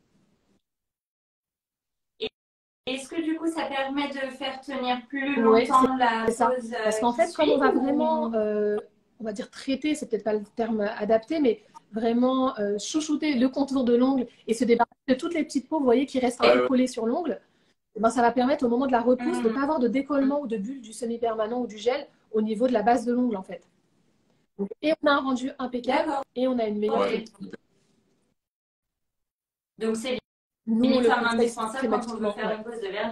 Est-ce que du coup, ça permet de faire tenir plus longtemps la pose Parce qu'en fait, comme on va vraiment, on va dire traiter, c'est peut-être pas le terme adapté, mais vraiment chouchouter le contour de l'ongle et se débarrasser de toutes les petites peaux, vous voyez, qui restent un peu collées sur l'ongle, ça va permettre au moment de la repousse de ne pas avoir de décollement ou de bulle du semi-permanent ou du gel au niveau de la base de l'ongle, en fait. Donc, et on a un rendu impeccable et on a une meilleure qualité. Donc, c'est limite indispensable quand on veut faire une pose de verre.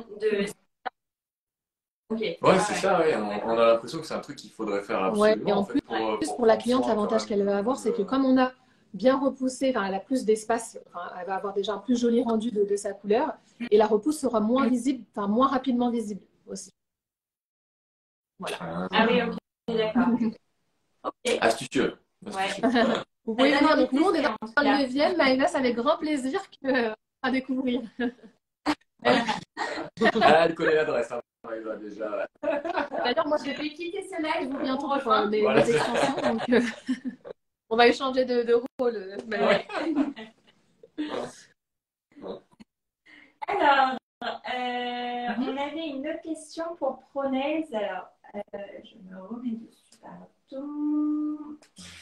Ouais, c'est ça, on a l'impression que c'est un truc qu'il faudrait faire absolument. Et en plus, pour la cliente, l'avantage qu'elle va avoir, c'est que comme on a bien repoussé, elle a plus d'espace, elle va avoir déjà un plus joli rendu de sa couleur, et la repousse sera moins visible, moins rapidement visible aussi. Voilà. Ah oui, ok, d'accord. Astucieux. Vous pouvez venir avec nous, on est dans le 9e, Maëva, c'est avec grand plaisir à découvrir. Elle connaît l'adresse, Maëva, déjà. D'ailleurs, moi, je vais quitter ce live, vous bientôt rejoindre les extensions, donc on va échanger de rôle. Alors, on avait une autre question pour ProNails. Alors, je me remets dessus, pardon.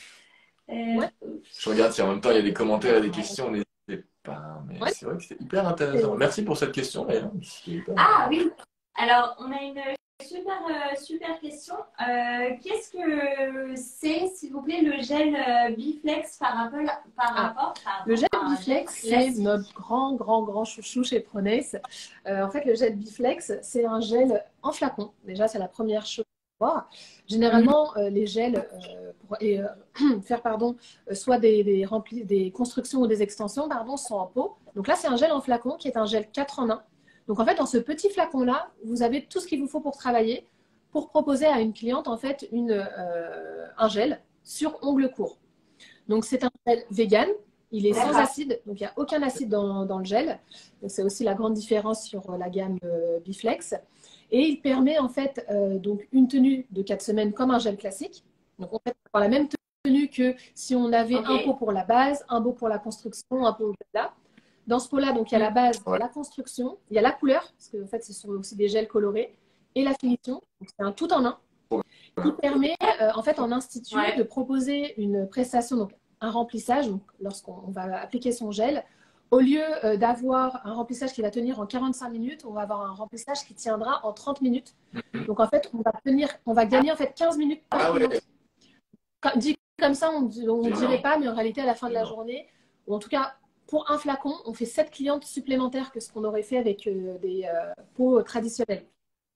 Je regarde si en même temps il y a des commentaires et des questions, n'hésitez pas. Mais c'est vrai que c'est hyper intéressant. Merci pour cette question. Ah oui, alors on a une super question. Qu'est-ce que c'est, s'il vous plaît, le gel Biflex par rapport Le gel Biflex, c'est notre grand chouchou chez ProNails. En fait, le gel Biflex, c'est un gel en flacon. Déjà, c'est la première chose. Généralement, les gels pour faire soit des constructions ou des extensions sont en pot. Donc là, c'est un gel en flacon qui est un gel 4 en 1. Donc en fait, dans ce petit flacon-là, vous avez tout ce qu'il vous faut pour travailler, pour proposer à une cliente en fait un gel sur ongles courts. Donc c'est un gel vegan, il est sans acide, donc il n'y a aucun acide dans le gel. C'est aussi la grande différence sur la gamme Biflex. Et il permet en fait donc une tenue de 4 semaines comme un gel classique. Donc on peut avoir la même tenue que si on avait un pot pour la base, un pot pour la construction, un pot là. Dans ce pot-là, donc il y a la base, la construction, il y a la couleur, parce que en fait ce sont aussi des gels colorés, et la finition. Donc c'est un tout en un qui permet en fait en institut de proposer une prestation, donc un remplissage, donc lorsqu'on va appliquer son gel, au lieu d'avoir un remplissage qui va tenir en 45 minutes, on va avoir un remplissage qui tiendra en 30 minutes. Donc en fait, on va gagner en fait 15 minutes par Ah ouais. cliente. Dit comme ça, on ne dirait pas, mais en réalité, à la fin de la journée, ou en tout cas, pour un flacon, on fait 7 clientes supplémentaires que ce qu'on aurait fait avec des pots traditionnels.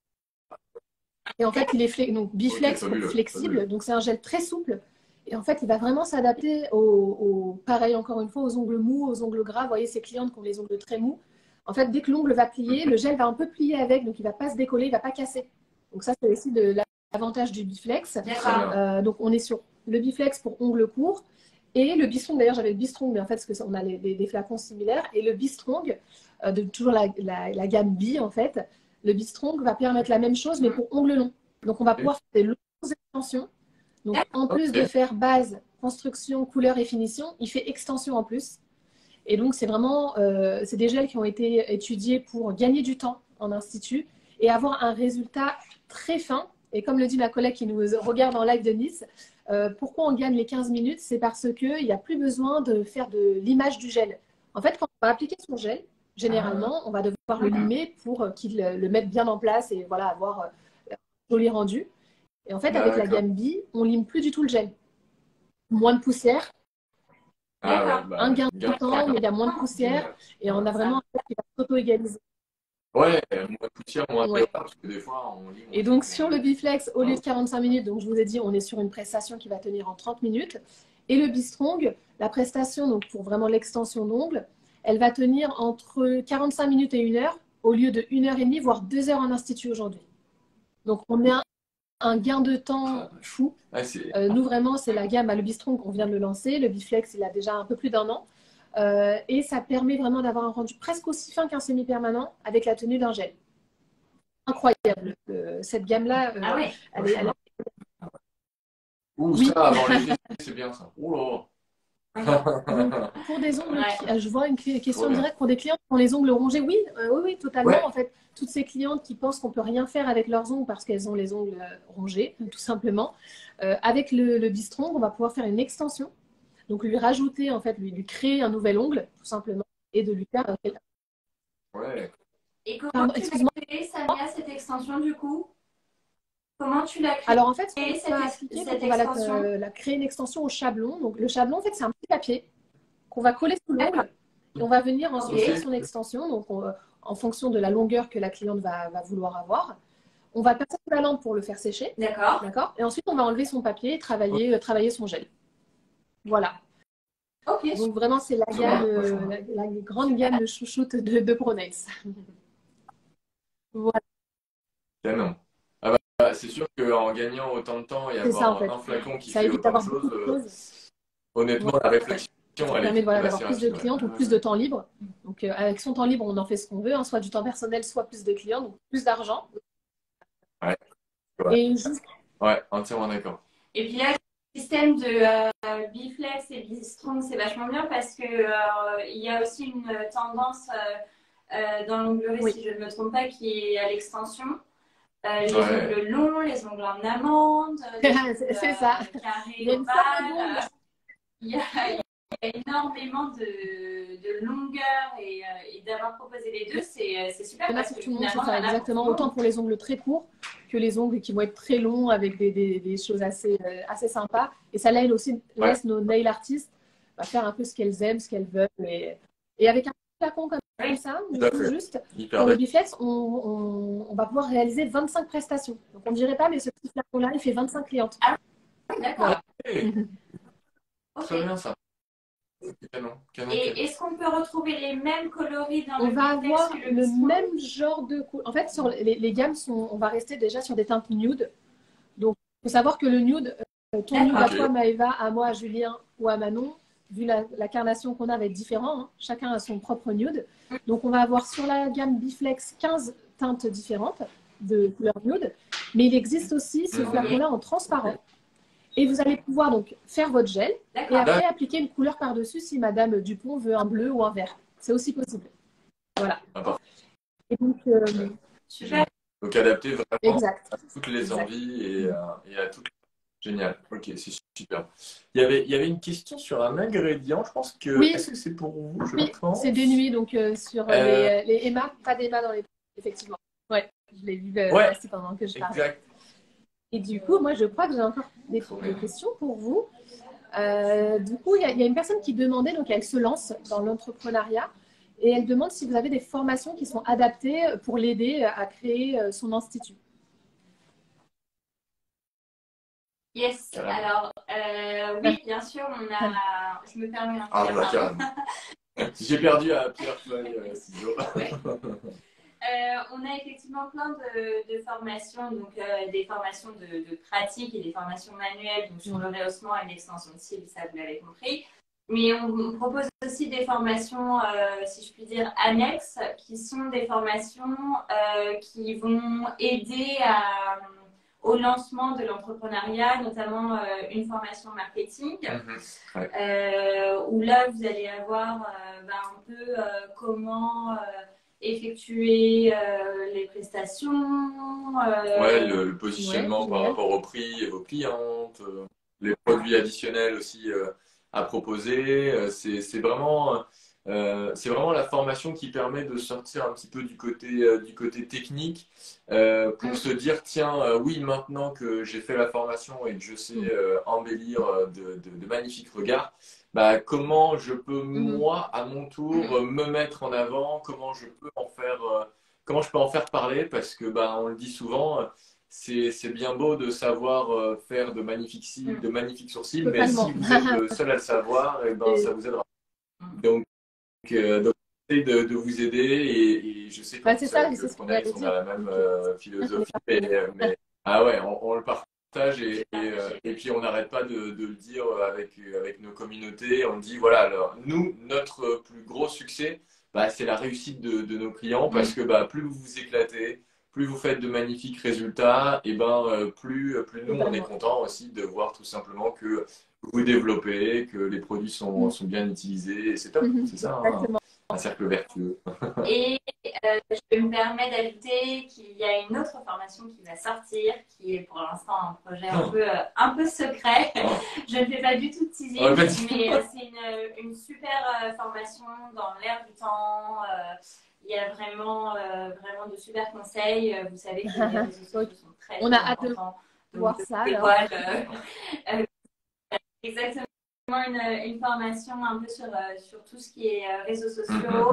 Et en fait, il est donc biflex, Ok, flexible, fabuleux. donc c'est un gel très souple. Et en fait, il va vraiment s'adapter pareil encore une fois, aux ongles mous, aux ongles gras. Vous voyez, ces clientes qui ont les ongles très mous. En fait, dès que l'ongle va plier, le gel va un peu plier avec, donc il ne va pas se décoller, il ne va pas casser. Donc ça, c'est aussi l'avantage du biflex. D'accord. Donc on est sur le biflex pour ongles courts et le bistrong. D'ailleurs, j'avais le bistrong, mais en fait, parce qu'on a des flacons similaires. Et le bistrong, de toujours la gamme B, en fait, le bistrong va permettre la même chose, mais pour ongles longs. Donc on va pouvoir faire des longues extensions. Donc en plus de faire base, construction, couleur et finition, il fait extension en plus. Et donc c'est vraiment, c'est des gels qui ont été étudiés pour gagner du temps en institut et avoir un résultat très fin. Et comme le dit ma collègue qui nous regarde en live de Nice, pourquoi on gagne les 15 minutes? C'est parce qu'il n'y a plus besoin de faire de l'image du gel. En fait, quand on va appliquer son gel, généralement, on va devoir le limer pour qu'il le mette bien en place et voilà, avoir un joli rendu. Et en fait, avec la gamme B, on lime plus du tout le gel. Moins de poussière, Ah ouais, bah, un gain de gain de temps, temps. mais il y a moins de poussière et on a vraiment un gel qui va s'auto-égaliser. Ouais, moins de poussière, moins de Ouais. parce que des fois, on lit. Et donc, sur le biflex, au lieu de 45 minutes, donc je vous ai dit, on est sur une prestation qui va tenir en 30 minutes. Et le bistrong, la prestation, donc pour vraiment l'extension d'ongles, elle va tenir entre 45 minutes et 1 heure, au lieu de 1 heure et demie, voire 2 heures en institut aujourd'hui. Donc, on est un gain de temps fou. Ah, Nous, vraiment, c'est la gamme, le bistrong qu'on vient de le lancer. Le biflex, il a déjà un peu plus d'1 an. Et ça permet vraiment d'avoir un rendu presque aussi fin qu'un semi-permanent avec la tenue d'un gel. Incroyable. Cette gamme-là, Ah ouais. elle est Ouh, Oui. ça, avant l'été, c'est bien ça. Ouh là. donc, pour des ongles, je vois une question Trop bien. directe pour des clientes qui ont les ongles rongés. Oui, oui, totalement. Ouais. En fait, toutes ces clientes qui pensent qu'on peut rien faire avec leurs ongles parce qu'elles ont les ongles rongés, tout simplement. Avec le bistrong, on va pouvoir faire une extension. Donc, lui rajouter, en fait, lui créer un nouvel ongle, tout simplement, et de lui faire. Ouais. Et comment Pardon, tu l'as excuse-moi. créé, Samia, cette extension du coup? Comment tu l'as créée, Alors, en fait, ce qu'on cette, va appliquer, cette on va extension? créer une extension au chablon. Donc, le chablon, en fait, c'est un petit papier qu'on va coller sous l'ongle et on va venir ensuite faire son extension. Donc, en fonction de la longueur que la cliente va vouloir avoir, on va passer sous la lampe pour le faire sécher. D'accord. D'accord. Et ensuite, on va enlever son papier et travailler son gel. Voilà. Ok. Donc, vraiment, c'est la grande gamme de chouchoute de ProNails. Voilà. Canon. Ah bah, c'est sûr qu'en gagnant autant de temps et C'est ça, en avoir fait. un flacon qui Ça fait évite autant de d'avoir beaucoup de choses, choses. honnêtement, Voilà. la réflexion, Ça elle permet est d'avoir assez plus de rapide. clientes ou plus de temps libre. Donc, avec son temps libre, on en fait ce qu'on veut, hein, soit du temps personnel, soit plus de clients, donc plus d'argent. Ouais. Ouais. Et juste... Ouais, entièrement d'accord. Et puis là, le système de biflex et bistrong, c'est vachement bien parce que il y a aussi une tendance dans l'onglerie, si je ne me trompe pas, qui est à l'extension. Les ongles longs, les ongles en amande, les ongles c'est ça. carrés, ovales. Il y a énormément de longueur et d'avoir proposé les deux, c'est super. Il y en a Parce pour que tout le monde, c'est finalement, ça, il y en a exactement. pour tout le Autant monde. pour les ongles très courts que les ongles qui vont être très longs avec des choses assez sympas. Et ça laisse nos nail artistes faire un peu ce qu'elles aiment, ce qu'elles veulent. Et avec un flacon comme ça, juste, pour le biflex, on va pouvoir réaliser 25 prestations. Donc on ne dirait pas, mais ce petit flacon-là, il fait 25 clientes. Ah, d'accord. Hey. Très bien ça. Canon. Et est-ce qu'on peut retrouver les mêmes coloris dans on le va biflex avoir que le le bistrong? même genre de couleur. En fait, sur les gammes, on va rester déjà sur des teintes nude. Donc, il faut savoir que le nude, ton nude à toi, Maëva, à moi, à Julien ou à Manon, vu la carnation qu'on a, va être différent. Hein. Chacun a son propre nude. Donc, on va avoir sur la gamme Biflex 15 teintes différentes de couleur nude. Mais il existe aussi ce flacon-là en transparent. Et vous allez pouvoir donc faire votre gel et après appliquer une couleur par-dessus si Madame Dupont veut un bleu ou un vert. C'est aussi possible. Voilà. Et donc, super. Donc adapté vraiment exact. à toutes les envies et à toutes Génial. Ok, c'est super. Il y avait une question sur un ingrédient. Je pense que. Oui, Est-ce que c'est pour vous, je oui, c'est pense? des nuits, donc sur Euh, les EMA, pas d'EMA dans les effectivement. Ouais, je l'ai vu ouais, passer pendant que je parlais. exact. Et du coup, moi, je crois que j'ai encore Trop des bien. questions pour vous. Du coup, il y a une personne qui demandait, donc elle se lance dans l'entrepreneuriat et elle demande si vous avez des formations qui sont adaptées pour l'aider à créer son institut. Yes, Carrément. alors oui, bien sûr, je me permets un Ah, petit bah, pardon. carrément. J'ai perdu à pierre, feuille, ciseaux. Ouais. On a effectivement plein de formations, donc des formations de pratique et des formations manuelles, donc sur le rehaussement et l'extension de cils, ça vous l'avez compris. Mais on propose aussi des formations, si je puis dire, annexes, qui sont des formations qui vont aider au lancement de l'entrepreneuriat, notamment une formation marketing, Ouais. où là, vous allez avoir un peu comment effectuer les prestations. Ouais, le positionnement Ouais, par génial. rapport au prix et vos clientes, les produits additionnels aussi à proposer. C'est vraiment la formation qui permet de sortir un petit peu du côté technique pour se dire, tiens, oui, maintenant que j'ai fait la formation et que je sais embellir de magnifiques regards, bah, comment je peux, moi, à mon tour, me mettre en avant, comment je peux en faire parler parce que bah, on le dit souvent, c'est bien beau de savoir faire de magnifiques cils, de magnifiques sourcils, mais si Totalement. vous êtes le seul à le savoir, et ben, ça Et, vous aidera. Donc j'essaie de vous aider et je sais bah, qu'en c'est plus ça, avec c'est ce que Pronex, j'allais on a dire. la même Donc, on est philosophie, partenaires. ah ouais, on le partage et puis on n'arrête pas de le dire avec nos communautés. On dit, voilà, alors nous, notre plus gros succès, bah, c'est la réussite de nos clients parce que bah, plus vous vous éclatez, plus vous faites de magnifiques résultats, et ben, plus nous, on est Totalement. content aussi de voir tout simplement que vous développez, que les produits sont bien utilisés, et c'est top, c'est ça, hein, Exactement. un cercle vertueux. Et je me permets d'ajouter qu'il y a une autre formation qui va sortir, qui est pour l'instant un projet un peu secret. Je ne fais pas du tout de teasing, mais c'est une super formation dans l'air du temps. Il y a vraiment de super conseils. Vous savez que les réseaux sociaux sont très, On a très hâte de importants. Donc, voir ça je alors. dévoile exactement une formation un peu sur tout ce qui est réseaux sociaux.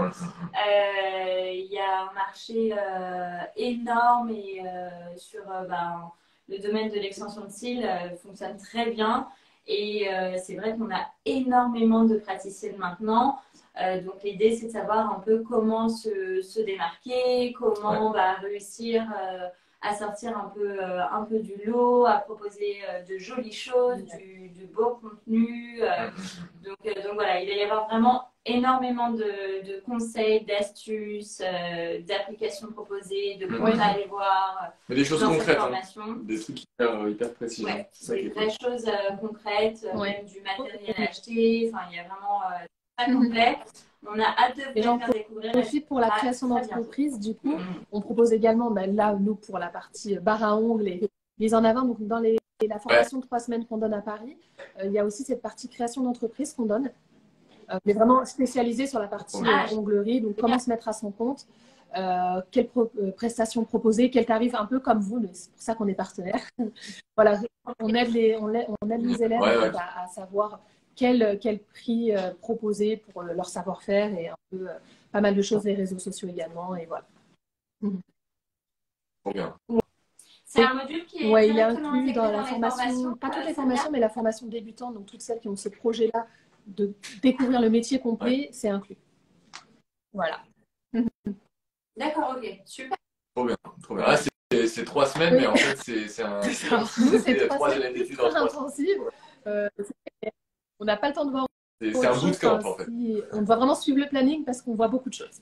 Il y a un marché énorme et sur le domaine de l'extension de cils fonctionne très bien. Et c'est vrai qu'on a énormément de praticiennes maintenant. Donc l'idée, c'est de savoir un peu comment se démarquer, comment réussir à sortir un peu du lot, à proposer de jolies choses, du beau contenu. Donc voilà, il va y avoir vraiment énormément de conseils, d'astuces, d'applications proposées, de comptes à aller voir Mais des choses dans cette concrètes, hein. formation. Des trucs hyper précis. Ouais, C'est ça qui des est vraies cool. choses concrètes, Ouais. même du matériel acheté. Enfin, il y a vraiment très complet. On a hâte de vous Et le j'en faire découvrir. profite pour la À création très bientôt. d'entreprise. Du coup, on propose également, là, nous, pour la partie barre à ongles et mise en avant, donc dans la Ouais. formation de 3 semaines qu'on donne à Paris, il y a aussi cette partie création d'entreprise qu'on donne, mais vraiment spécialisée sur la partie onglerie, donc comment se mettre à son compte, quelles prestations proposer, quel tarif, un peu comme vous, c'est pour ça qu'on est partenaire. Voilà, on aide les élèves en fait, à savoir quel prix proposer pour leur savoir-faire et un peu pas mal de choses, les réseaux sociaux également, et voilà. Trop bien. C'est un module qui est Ouais, il est directement inclus intégré dans la les formation, formations. pas toutes les Samia. formations, mais la formation débutante, donc toutes celles qui ont ce projet-là de découvrir le métier complet, c'est inclus. Voilà. D'accord, ok, super. Trop bien. Trop bien. Ah, c'est 3 semaines, Oui. mais en fait, c'est comme si Nous, c'est c'était 3 3 semaines années d'études en 3 semaines. intensives. On n'a pas le temps de voir C'est autre un chose. bootcamp, en fait. On doit vraiment suivre le planning parce qu'on voit beaucoup de choses.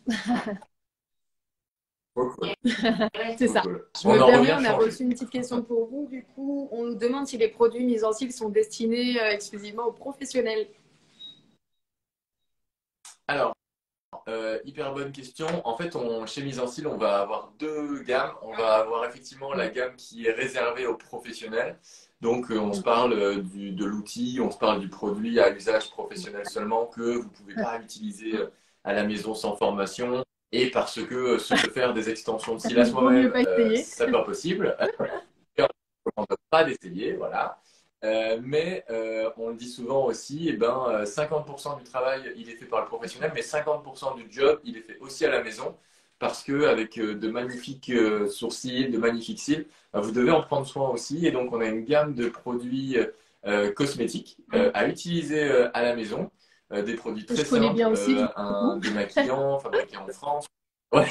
Trop cool. C'est ça. Cool. Je On me en permets, revient on a changer. reçu une petite question pour vous. Du coup, on nous demande si les produits mis en cils sont destinés exclusivement aux professionnels. Alors, hyper bonne question. En fait, chez Mise en Cils, on va avoir deux gammes. On va avoir effectivement la gamme qui est réservée aux professionnels. Donc, on se parle de l'outil, on se parle du produit à usage professionnel seulement que vous ne pouvez pas utiliser à la maison sans formation. Et parce que se faire des extensions de cils à Il vaut mieux soi-même, pas essayer. c'est pas possible. On ne peut pas d'essayer, voilà. On le dit souvent aussi, 50% du travail, il est fait par le professionnel, mais 50% du job, il est fait aussi à la maison, parce que avec de magnifiques sourcils, de magnifiques cils, vous devez en prendre soin aussi. Et donc, on a une gamme de produits cosmétiques à utiliser à la maison, des produits très Je connais simples, bien aussi, du un coup. démaquillant fabriqué en France. Ouais.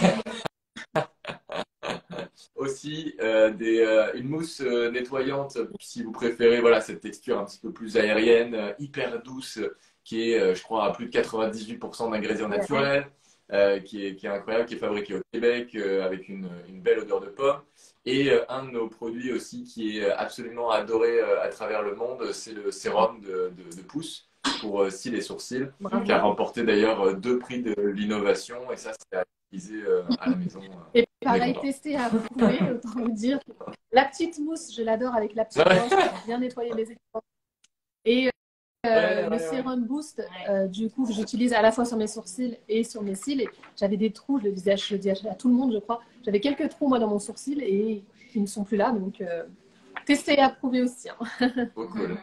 Aussi une mousse nettoyante, si vous préférez, voilà, cette texture un petit peu plus aérienne, hyper douce, qui est, je crois, à plus de 98% d'ingrédients naturels, qui est incroyable, qui est fabriqué au Québec avec une belle odeur de pomme. Et un de nos produits aussi qui est absolument adoré à travers le monde, c'est le sérum de pouce pour cils et sourcils, Bravo. qui a remporté d'ailleurs 2 prix de l'innovation. Et ça, c'est à utiliser à la maison. Et On est pareil, content. testé à approuver, autant vous dire. La petite mousse, je l'adore avec la petite Ouais. brosse pour bien nettoyer mes extensions. Et le sérum Boost, du coup, que j'utilise à la fois sur mes sourcils et sur mes cils. Et j'avais des trous, je le dis à tout le monde, je crois. J'avais quelques trous, moi, dans mon sourcil et qui ne sont plus là. Donc, testé et approuvé aussi. Hein. Trop cool.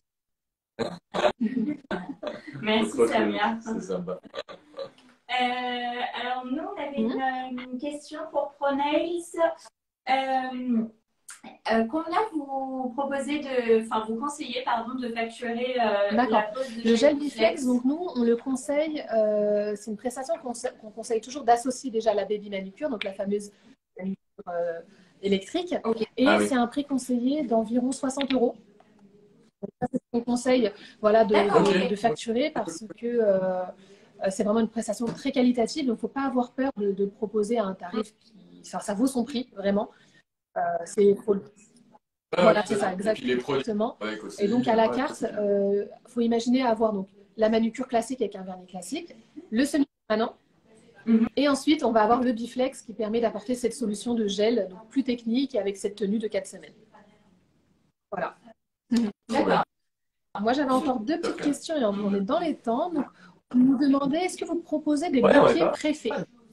Merci Trop cool. Samia. C'est sympa. Alors nous, on avait une question pour ProNails. Combien vous proposez vous conseillez de facturer la pose de le gel Biflex, donc nous, on le conseille, c'est une prestation qu'on conseille toujours d'associer déjà à la baby manicure, donc la fameuse manicure électrique. Okay. Et c'est un prix conseillé d'environ 60 euros. Donc ça, c'est ce qu'on conseille de facturer parce que c'est vraiment une prestation très qualitative, donc il ne faut pas avoir peur de proposer un tarif ça vaut son prix, vraiment. Voilà, c'est ça, exactement. Et donc, à la carte, faut imaginer avoir donc, la manucure classique avec un vernis classique, le semi-permanent, et ensuite, on va avoir le Biflex qui permet d'apporter cette solution de gel donc plus technique et avec cette tenue de 4 semaines. Voilà. D'accord. Moi, j'avais encore 2 petites questions et on est dans les temps. Donc, vous nous demandez, est-ce que vous proposez des bouquets préfets?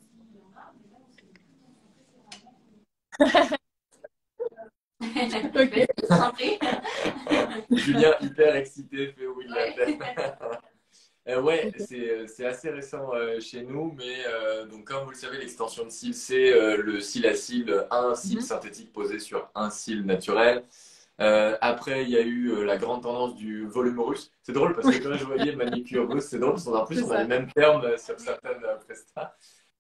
Okay. Julien, hyper excité, fait oui de la tête. C'est assez récent chez nous, mais donc comme vous le savez, l'extension de cils, c'est le cil à cils, un cil synthétique posé sur un cil naturel. Après, il y a eu la grande tendance du volume russe. C'est drôle parce que quand je voyais manicure russe, c'est drôle parce qu'en plus, on a les mêmes termes sur certaines prestats.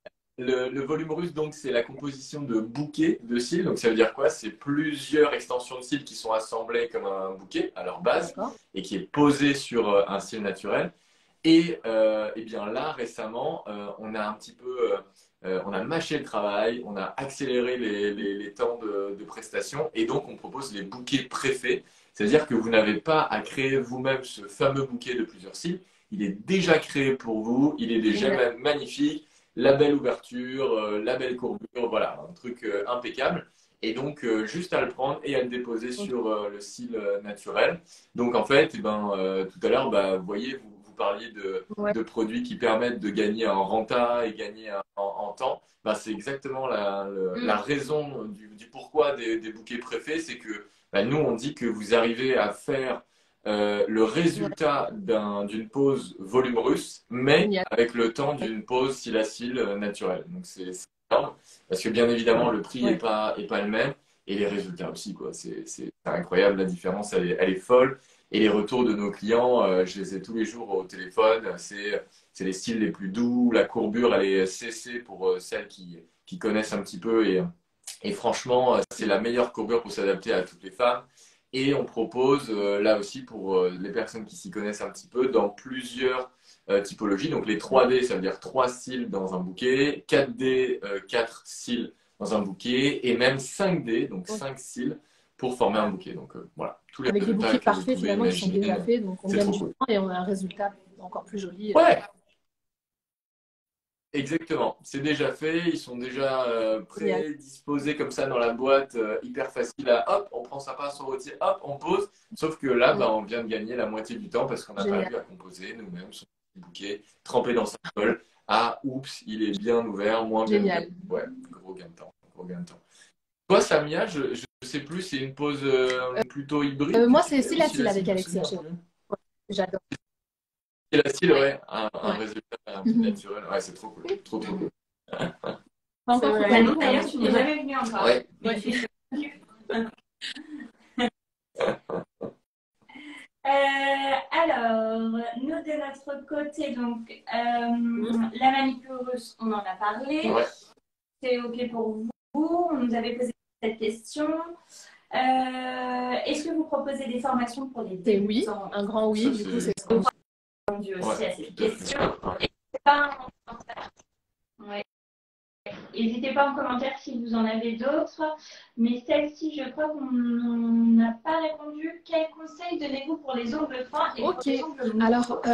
Le volume russe, donc, c'est la composition de bouquets de cils. Donc, ça veut dire quoi? C'est plusieurs extensions de cils qui sont assemblées comme un bouquet à leur base et qui est posé sur un cil naturel. Et bien là, récemment, on a un petit peu, on a mâché le travail, on a accéléré les temps de prestation et donc on propose les bouquets préfaits. C'est-à-dire que vous n'avez pas à créer vous-même ce fameux bouquet de plusieurs cils. Il est déjà créé pour vous, il est déjà magnifique. La belle ouverture, la belle courbure, voilà, un truc impeccable. Et donc, juste à le prendre et à le déposer sur le cil naturel. Donc, en fait, tout à l'heure, vous voyez, vous parliez de produits qui permettent de gagner en renta et gagner en temps. C'est exactement la raison du pourquoi des bouquets préfets. C'est que nous, on dit que vous arrivez à faire le résultat d'une pose volume russe, mais avec le temps d'une pose cil à cil naturelle. Donc c'est énorme, parce que bien évidemment le prix n'est pas le même, et les résultats aussi, quoi. C'est incroyable, la différence, elle est folle. Et les retours de nos clients, je les ai tous les jours au téléphone, c'est les styles les plus doux, la courbure, elle est CC pour celles qui connaissent un petit peu, et franchement, c'est la meilleure courbure pour s'adapter à toutes les femmes. Et on propose, là aussi, pour les personnes qui s'y connaissent un petit peu, dans plusieurs typologies. Donc les 3D, ça veut dire 3 cils dans un bouquet, 4D, 4 cils dans un bouquet, et même 5D, donc 5 cils pour former un bouquet. Donc voilà, tous les avec des bouquets parfaits, finalement, ils sont déjà faits, donc on gagne du temps et on a un résultat encore plus joli. Ouais. Exactement, c'est déjà fait, ils sont déjà Génial. prédisposés comme ça dans la boîte, hyper facile à hop, on prend sa pince, on retire, hop, on pose. Sauf que là, Mm. bah, on vient de gagner la moitié du temps parce qu'on n'a pas Génial. eu à composer nous-mêmes son petit bouquet, trempé dans sa colle. Ah, oups, il est bien ouvert, moins bien ouvert. Génial. Ouais, gros gain de temps, gros gain de temps. Toi, Samia, je sais plus, c'est une pause plutôt hybride que Moi, tu c'est fais ou Silatil Silacile, avec je me Alexia souviens chez plus. moi. J'adore. Silacile, Ouais. ouais, un Ouais. résultat un peu Mhm. naturel. Ouais, c'est trop cool, trop trop cool. Pas C'est encore vrai. fait Manon, Alexia, d'ailleurs, mais- tu n'es jamais venue encore. Ouais. Mais Ouais. tu alors, nous de notre côté, donc la manicure russe, on en a parlé. Ouais. C'est OK pour vous. On nous avait posé cette question. Est-ce que vous proposez des formations pour les C'est oui, débutants? un grand oui. Ça, Du coup, c'est- c'est ce qu'on Répondu aussi Ouais, à cette tout à fait. question. Ouais. N'hésitez pas en commentaire si vous en avez d'autres. Mais celle-ci, je crois qu'on n'a pas répondu. Quels conseils donnez-vous pour les ongles fins et pour Ok. les ongles mous? Alors,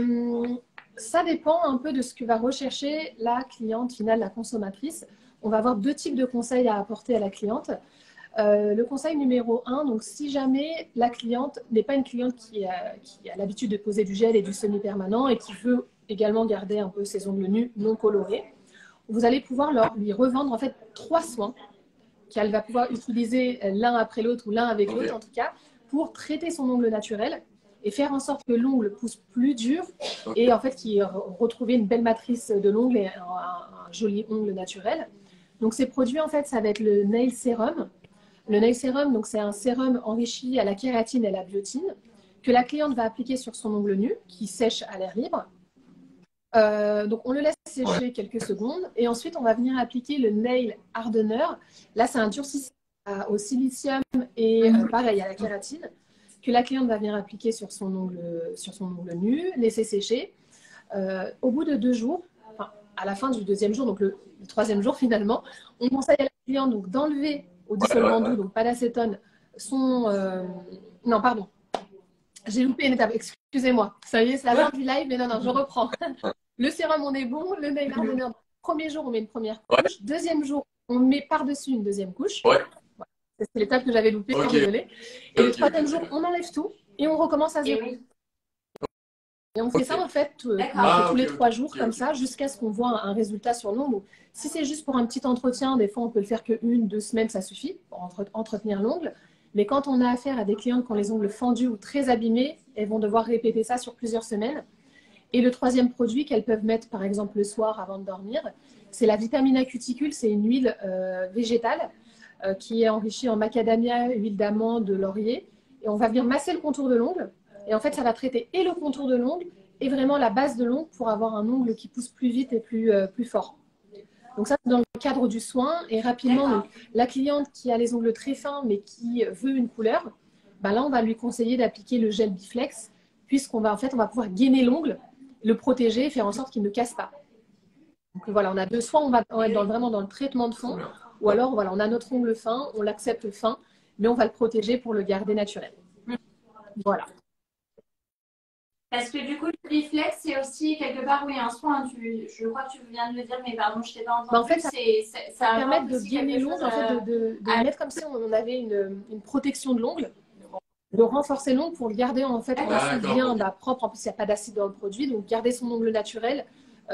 ça dépend un peu de ce que va rechercher la cliente finale, la consommatrice. On va avoir deux types de conseils à apporter à la cliente. Le conseil numéro un, donc si jamais la cliente n'est pas une cliente qui a l'habitude de poser du gel et du semi-permanent et qui veut également garder un peu ses ongles nus non colorés, vous allez pouvoir lui revendre en fait 3 soins qu'elle va pouvoir utiliser l'un après l'autre ou l'un avec Ok. l'autre en tout cas pour traiter son ongle naturel et faire en sorte que l'ongle pousse plus dur Ok. et en fait qu'il retrouver une belle matrice de l'ongle et un joli ongle naturel. Donc ces produits en fait ça va être le Nail Serum. Le Nail Serum, donc c'est un sérum enrichi à la kératine et à la biotine que la cliente va appliquer sur son ongle nu qui sèche à l'air libre. Donc on le laisse sécher quelques secondes et ensuite on va venir appliquer le Nail Hardener. Là c'est un durcisseur au silicium et pareil à la kératine que la cliente va venir appliquer sur son ongle nu, laisser sécher. Au bout de 2 jours, enfin, à la fin du deuxième jour, donc le troisième jour finalement, on conseille à la cliente donc, d'enlever au dissolvant doux, donc pas d'acétone, son... Non, pardon, j'ai loupé une étape, excusez-moi. Ça y est, c'est la fin du live, mais non, je reprends. Le sérum, on est bon. Le nail hardener, premier jour, on met une première couche. Deuxième jour, on met par-dessus une deuxième couche. Ouais. Voilà. C'est l'étape que j'avais loupée, Ok. désolée. Et le Ok, troisième ok, jour, c'est on enlève tout et on recommence à Et zéro. oui. Et on fait Ok. ça en fait D'accord. tous les ok, 3 ok, jours ok, comme ok. ça jusqu'à ce qu'on voit un résultat sur l'ongle. Si c'est juste pour un petit entretien, des fois on peut le faire que 1-2 semaines, ça suffit pour entretenir l'ongle. Mais quand on a affaire à des clientes qui ont les ongles fendus ou très abîmés, elles vont devoir répéter ça sur plusieurs semaines. Et le troisième produit qu'elles peuvent mettre par exemple le soir avant de dormir, c'est la Vitamina Cuticule. C'est une huile végétale qui est enrichie en macadamia, huile d'amande, de laurier. Et on va venir masser le contour de l'ongle. Et en fait, ça va traiter et le contour de l'ongle et vraiment la base de l'ongle pour avoir un ongle qui pousse plus vite et plus fort. Donc ça, c'est dans le cadre du soin. Et rapidement, donc, la cliente qui a les ongles très fins mais qui veut une couleur, ben là, on va lui conseiller d'appliquer le gel Biflex puisqu'on va, en fait, on va pouvoir gainer l'ongle, le protéger et faire en sorte qu'il ne casse pas. Donc voilà, on a deux soins, on va être vraiment dans le traitement de fond, ou alors voilà, on a notre ongle fin, on l'accepte fin, mais on va le protéger pour le garder naturel. Voilà. Parce que du coup, le Biflex, c'est aussi quelque part, oui, un soin. Je crois que tu viens de me dire, mais pardon, je ne t'ai pas entendu. Ben en fait, ça apporte permet de aussi gainer quelque l'ongle, chose, en fait, de mettre comme si on avait une protection de l'ongle, de renforcer l'ongle pour le garder en fait en dessous D'accord, bien ok. propre. En plus, il n'y a pas d'acide dans le produit, donc garder son ongle naturel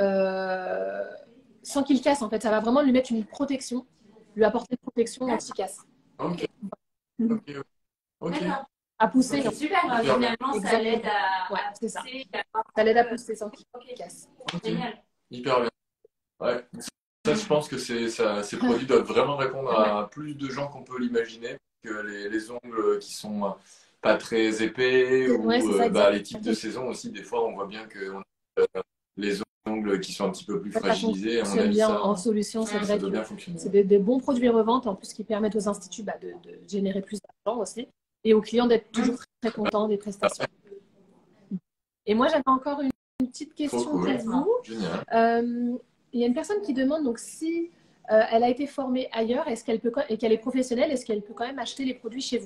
sans qu'il casse. En fait, ça va vraiment lui mettre une protection, lui apporter une protection anti-casse. Ok, ok, ok. D'accord. À pousser. C'est super, Super. finalement, ça Exactement. l'aide à Ouais, c'est ça. pousser. Ça l'aide à pousser sans qu'il Ok, casse. Ok. génial. Hyper bien. Ouais. Ça, je pense que ces produits doivent vraiment répondre à plus de gens qu'on peut l'imaginer que les ongles qui sont pas très épais ou Ouais, c'est ça, les types de saison aussi. Des fois, on voit bien que les ongles qui sont un petit peu plus ça fragilisés, à mon fonctionne avis, bien ça, en solution. C'est ça vrai doit que bien fonctionner. c'est des bons produits revente en plus qui permettent aux instituts de générer plus d'argent aussi et aux clients d'être toujours très contents des prestations. Et moi, j'avais encore une petite Trop question cool. pour vous. Génial. Il y a une personne qui demande donc si elle a été formée ailleurs, est-ce qu'elle peut et qu'elle est professionnelle, est-ce qu'elle peut quand même acheter les produits chez vous?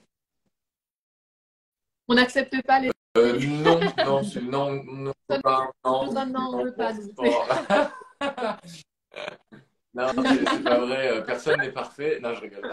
On n'accepte pas les. Non, non, non, non, Non, pas, non, non, on veut pas. non. Non, c'est pas vrai. Personne n'est parfait. Non, je rigole.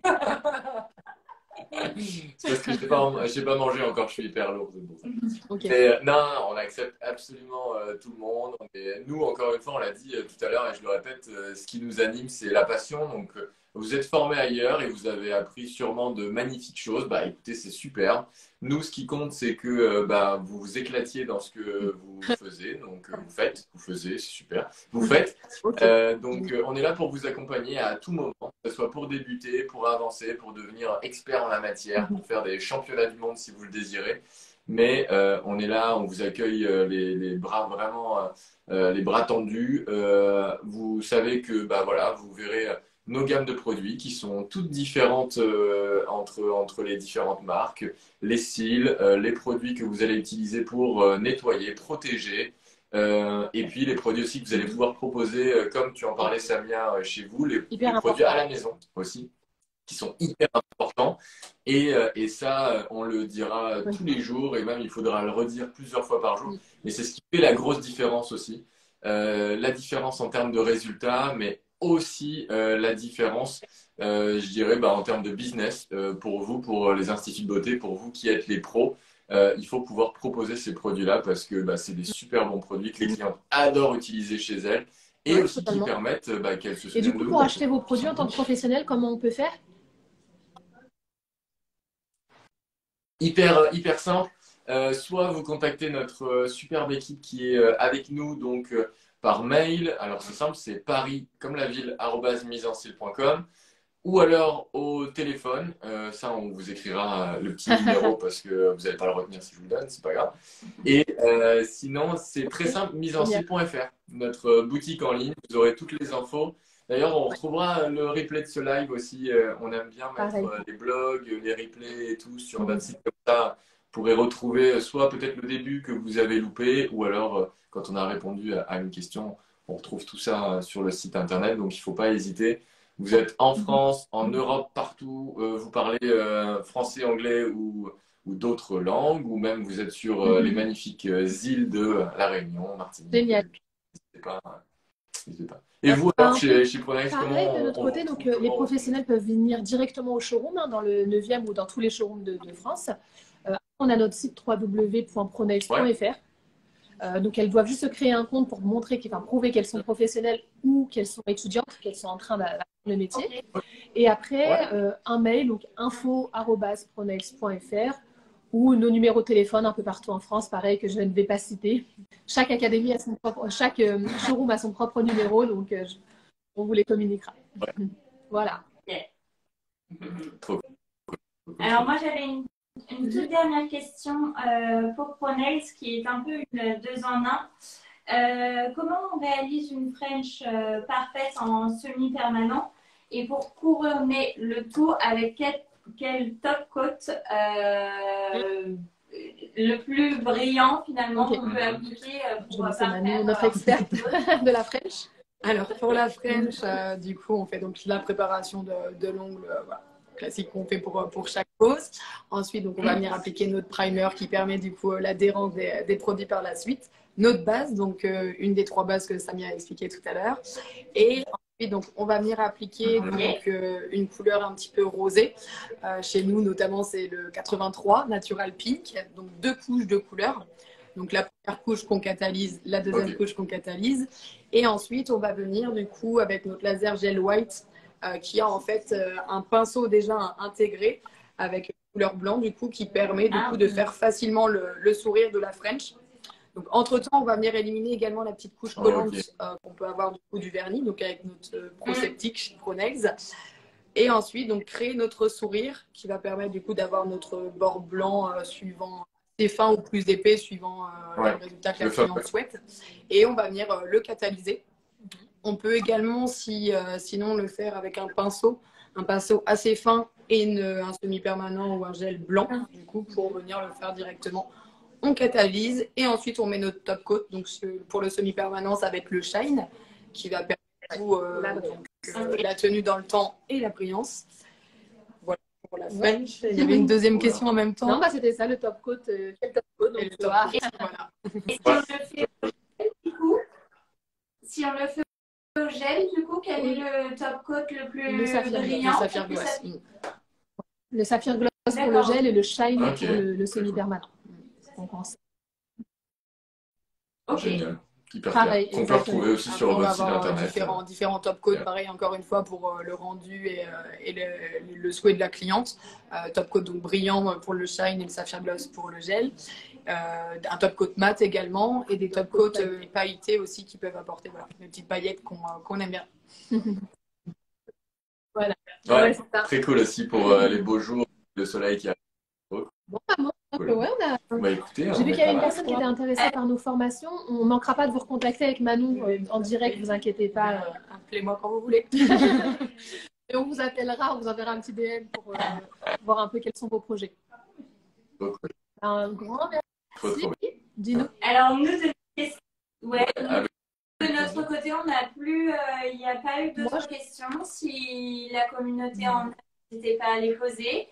C'est parce que j'ai pas mangé encore. Je suis hyper lourd. C'est pour ça. Ok. Mais non, on accepte absolument tout le monde. Nous, encore une fois, on l'a dit tout à l'heure et je le répète, ce qui nous anime, c'est la passion. Donc, vous êtes formé ailleurs et vous avez appris sûrement de magnifiques choses. Bah, écoutez, c'est super. Nous, ce qui compte, c'est que bah, vous vous éclatiez dans ce que vous faisiez. Donc, vous faisiez, c'est super. Vous faites. Ok. Donc, on est là pour vous accompagner à tout moment, que ce soit pour débuter, pour avancer, pour devenir expert en la matière, pour faire des championnats du monde si vous le désirez. Mais on est là, on vous accueille les bras vraiment, les bras tendus. Vous savez que bah voilà, vous verrez nos gammes de produits qui sont toutes différentes entre les différentes marques, les cils, les produits que vous allez utiliser pour nettoyer, protéger. Et puis les produits aussi que vous allez pouvoir proposer, comme tu en parlais Samia, chez vous, les Hyper produits à important. la maison aussi qui sont hyper importants. Et ça, on le dira Oui. tous les jours, et même il faudra le redire plusieurs fois par jour. Oui. Mais c'est ce qui fait la grosse différence aussi. La différence en termes de résultats, mais aussi la différence, je dirais, bah, en termes de business, pour vous, pour les instituts de beauté, pour vous qui êtes les pros. Il faut pouvoir proposer ces produits-là parce que bah, c'est des super bons produits que les clientes adorent utiliser chez elles et Ouais, aussi qui totalement. permettent bah, qu'elles se Et du souviennent coup, de pour vous. acheter vos produits en tant que professionnel, comment on peut faire? Hyper simple. Soit vous contactez notre superbe équipe qui est avec nous donc par mail. Alors c'est simple, c'est paris comme la ville @miseenstyle.com ou alors au téléphone. Ça on vous écrira le petit numéro parce que vous n'allez pas le retenir si je vous le donne, c'est pas grave. Et sinon c'est très simple, Génial. miseenstyle.fr, notre boutique en ligne. Vous aurez toutes les infos. D'ailleurs, on retrouvera le replay de ce live aussi. On aime bien mettre Pareil. les blogs, les replays et tout sur notre site comme ça. Vous pourrez retrouver soit peut-être le début que vous avez loupé, ou alors quand on a répondu à une question, on retrouve tout ça sur le site internet. Donc il ne faut pas hésiter. Vous êtes en France, en Europe, partout. Vous parlez français, anglais ou d'autres langues, ou même vous êtes sur les magnifiques îles de La Réunion, Martinique. Génial. N'hésitez pas. N'hésitez pas. Et vous, alors, chez Pronex, Pareil, de comment notre côté, donc les professionnels peuvent venir directement au showroom, hein, dans le 9e ou dans tous les showrooms de France. On a notre site www.pronex.fr. Donc, elles doivent juste se créer un compte pour montrer, enfin, prouver qu'elles sont professionnelles ou qu'elles sont étudiantes, qu'elles sont en train d'apprendre le métier. Et après, un mail, donc info@pronex.fr, ou nos numéros de téléphone un peu partout en France, pareil, que je ne vais pas citer. Chaque académie a son propre, chaque showroom a son propre numéro, donc on vous les communiquera. Voilà. Trop. Alors moi j'avais une toute dernière question pour Pronex qui est un peu une deux en un. Comment on réalise une French parfaite en semi-permanent et pour couronner le tout avec quel top coat le plus brillant finalement qu'on peut appliquer Je pour vais laisser Manu, parfaire, notre experte de la French. Alors pour la French, du coup, on fait donc la préparation de l'ongle voilà, classique qu'on fait pour chaque pose. Ensuite, donc, on va venir appliquer notre primer qui permet du coup l'adhérence des produits par la suite. Notre base, donc une des 3 bases que Samia a expliqué tout à l'heure. Et ensuite, donc, on va venir appliquer donc, une couleur un petit peu rosée. Chez nous, notamment, c'est le 83 Natural Pink. Donc 2 couches de couleurs. Donc la première couche qu'on catalyse, la deuxième couche qu'on catalyse. Et ensuite, on va venir du coup avec notre laser gel white qui a en fait un pinceau déjà intégré avec une couleur blanc du coup qui permet du coup de faire facilement le sourire de la French. Donc entre-temps, on va venir éliminer également la petite couche collante qu'on peut avoir du coup du vernis, donc avec notre proseptique chez Pronex. Et ensuite, donc créer notre sourire qui va permettre du coup d'avoir notre bord blanc suivant des fins ou plus épais suivant le résultat que la cliente souhaite. Et on va venir le catalyser. On peut également, sinon, le faire avec un pinceau assez fin et un semi-permanent ou un gel blanc, du coup, pour venir le faire directement. On catalyse et ensuite on met notre top coat. Donc pour le semi-permanent, ça va être le shine qui va permettre la tenue dans le temps et la brillance. Pour la French. Il y avait une deuxième question en même temps. Non, bah c'était ça, le top coat. Quel top coat, donc, et le top coat, voilà. Et si on le fait du coup, Si on le fait au gel, du coup, quel est le top coat le plus Le saphir, brillant? Le saphir gloss. Le saphir gloss pour le D'accord. gel et le shine Ok. pour le semi-permanent. Donc, Ok. Génial. Hyper Pareil, clair. Qu'on peut exactement. retrouver aussi sur Après, on va votre site avoir internet. différents top coats, Yeah. pareil, encore une fois, pour le rendu et le souhait de la cliente. Top coat donc brillant pour le shine et le saphir gloss pour le gel. Un top coat mat également et des top coats pailletés aussi qui peuvent apporter voilà, des petites paillettes qu'on aime bien. Voilà. Ouais, Ouais, c'est ça. très cool aussi pour les beaux jours, le soleil qui arrive. Bon, bah, bon, Cool. ouais, Bah écoutez, j'ai on vu est qu'il y avait pas une mal. personne qui était intéressée par nos formations. On ne manquera pas de vous recontacter avec Manon en direct, vous inquiétez pas. Appelez-moi quand vous voulez. Et on vous appellera, on vous enverra un petit DM pour voir un peu quels sont vos projets. Trop cool. Un grand Trop, merci. trop Dis-nous. Alors, nous, ouais, Avec de notre côté, on n'a plus, il n'y a pas eu Moi, d'autres questions. Si la communauté en a, n'hésitez pas à les poser.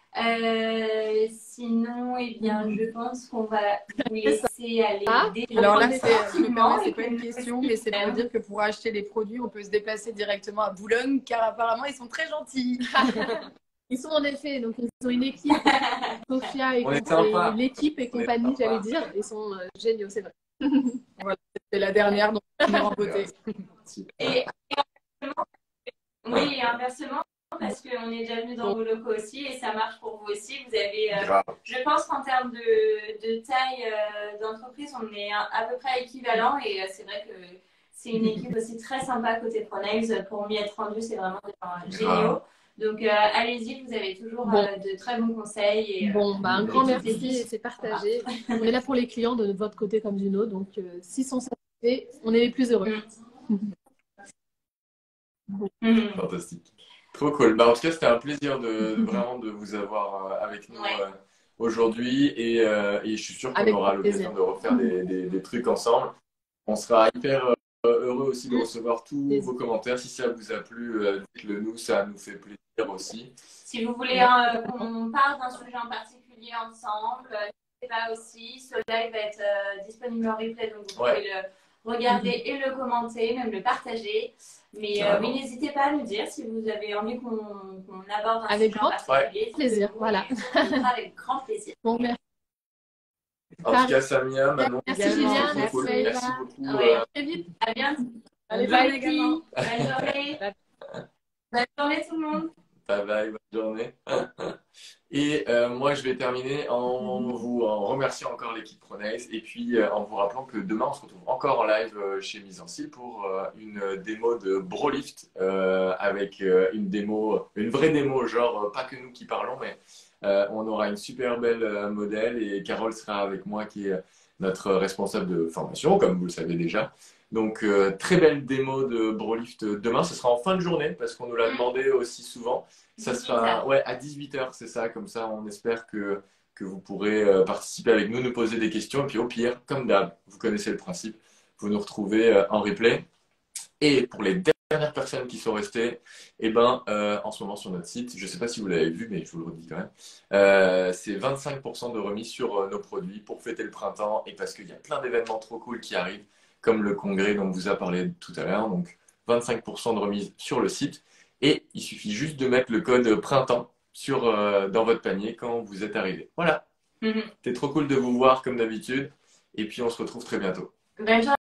Sinon, eh bien, je pense qu'on va vous laisser aller Alors là, je me tranquillement. permets, c'est pas une question, mais c'est pour dire que pour acheter les produits, on peut se déplacer directement à Boulogne, car apparemment, ils sont très gentils. Ils sont en effet, donc ils ont une équipe, Sophia et, On est sympa. l'équipe et On est compagnie, sympa. j'allais dire. Ils sont géniaux, c'est vrai. Voilà, c'est la dernière, donc finir en beauté. Et oui, et inversement, parce qu'on est déjà venu dans vos locaux aussi et ça marche pour vous aussi. Vous avez, Grave. je pense qu'en termes de taille d'entreprise, on est à peu près équivalent et c'est vrai que c'est une équipe aussi très sympa côté ProNails. Pour m'y être rendu, c'est vraiment des gens géniaux. Donc allez-y, vous avez toujours de très bons conseils. Et, Bon, bah, un grand et tout est merci, dit. c'est partagé. On est là pour les clients de votre côté comme du nôtre, donc s'ils sont satisfaits, on est les plus heureux. Fantastique. Trop cool. Bah, en tout cas, c'était un plaisir vraiment de vous avoir avec nous Ouais. aujourd'hui et je suis sûr qu'on Avec aura plaisir. l'occasion de refaire des trucs ensemble. On sera hyper heureux aussi de recevoir tous vos commentaires. Si ça vous a plu, dites-le nous, ça nous fait plaisir aussi. Si vous voulez qu'on parle d'un sujet en particulier ensemble, n'hésitez pas aussi. Ce live va être disponible en replay, donc vous pouvez le regarder et le commenter, même le partager. Mais oui, n'hésitez pas à nous dire si vous avez envie qu'on aborde un Avec sujet en particulier. plaisir, voilà. On le fera avec grand plaisir. Bon, merci. En tout cas, Samia, Manon, Merci c'était Julien, trop merci cool. Maëva. Merci beaucoup. Ouais. Très vite. À bientôt. Allez, Bye, bye. filles. Bonne journée. Bonne journée tout le monde. Bye bye, bonne journée. Et moi, je vais terminer en vous remerciant encore l'équipe Pronails et puis en vous rappelant que demain, on se retrouve encore en live chez Mise en Cils pour une démo de Brolift avec une vraie démo, genre pas que nous qui parlons, mais on aura une super belle modèle et Carole sera avec moi qui est notre responsable de formation, comme vous le savez déjà. Donc, très belle démo de Brolift demain. Ce sera en fin de journée parce qu'on nous l'a demandé aussi souvent. Ça sera à 18h, c'est ça. Comme ça, on espère que vous pourrez participer avec nous, nous poser des questions. Et puis, au pire, comme d'hab, vous connaissez le principe, vous nous retrouvez en replay. Et pour les dernières personnes qui sont restées, eh ben, en ce moment sur notre site, je ne sais pas si vous l'avez vu, mais je vous le redis quand même, c'est 25% de remise sur nos produits pour fêter le printemps et parce qu'il y a plein d'événements trop cool qui arrivent, comme le congrès dont on vous a parlé tout à l'heure. Donc, 25% de remise sur le site. Et il suffit juste de mettre le code printemps dans votre panier quand vous êtes arrivé. Voilà. C'est trop cool de vous voir comme d'habitude. Et puis, on se retrouve très bientôt. Bonne journée.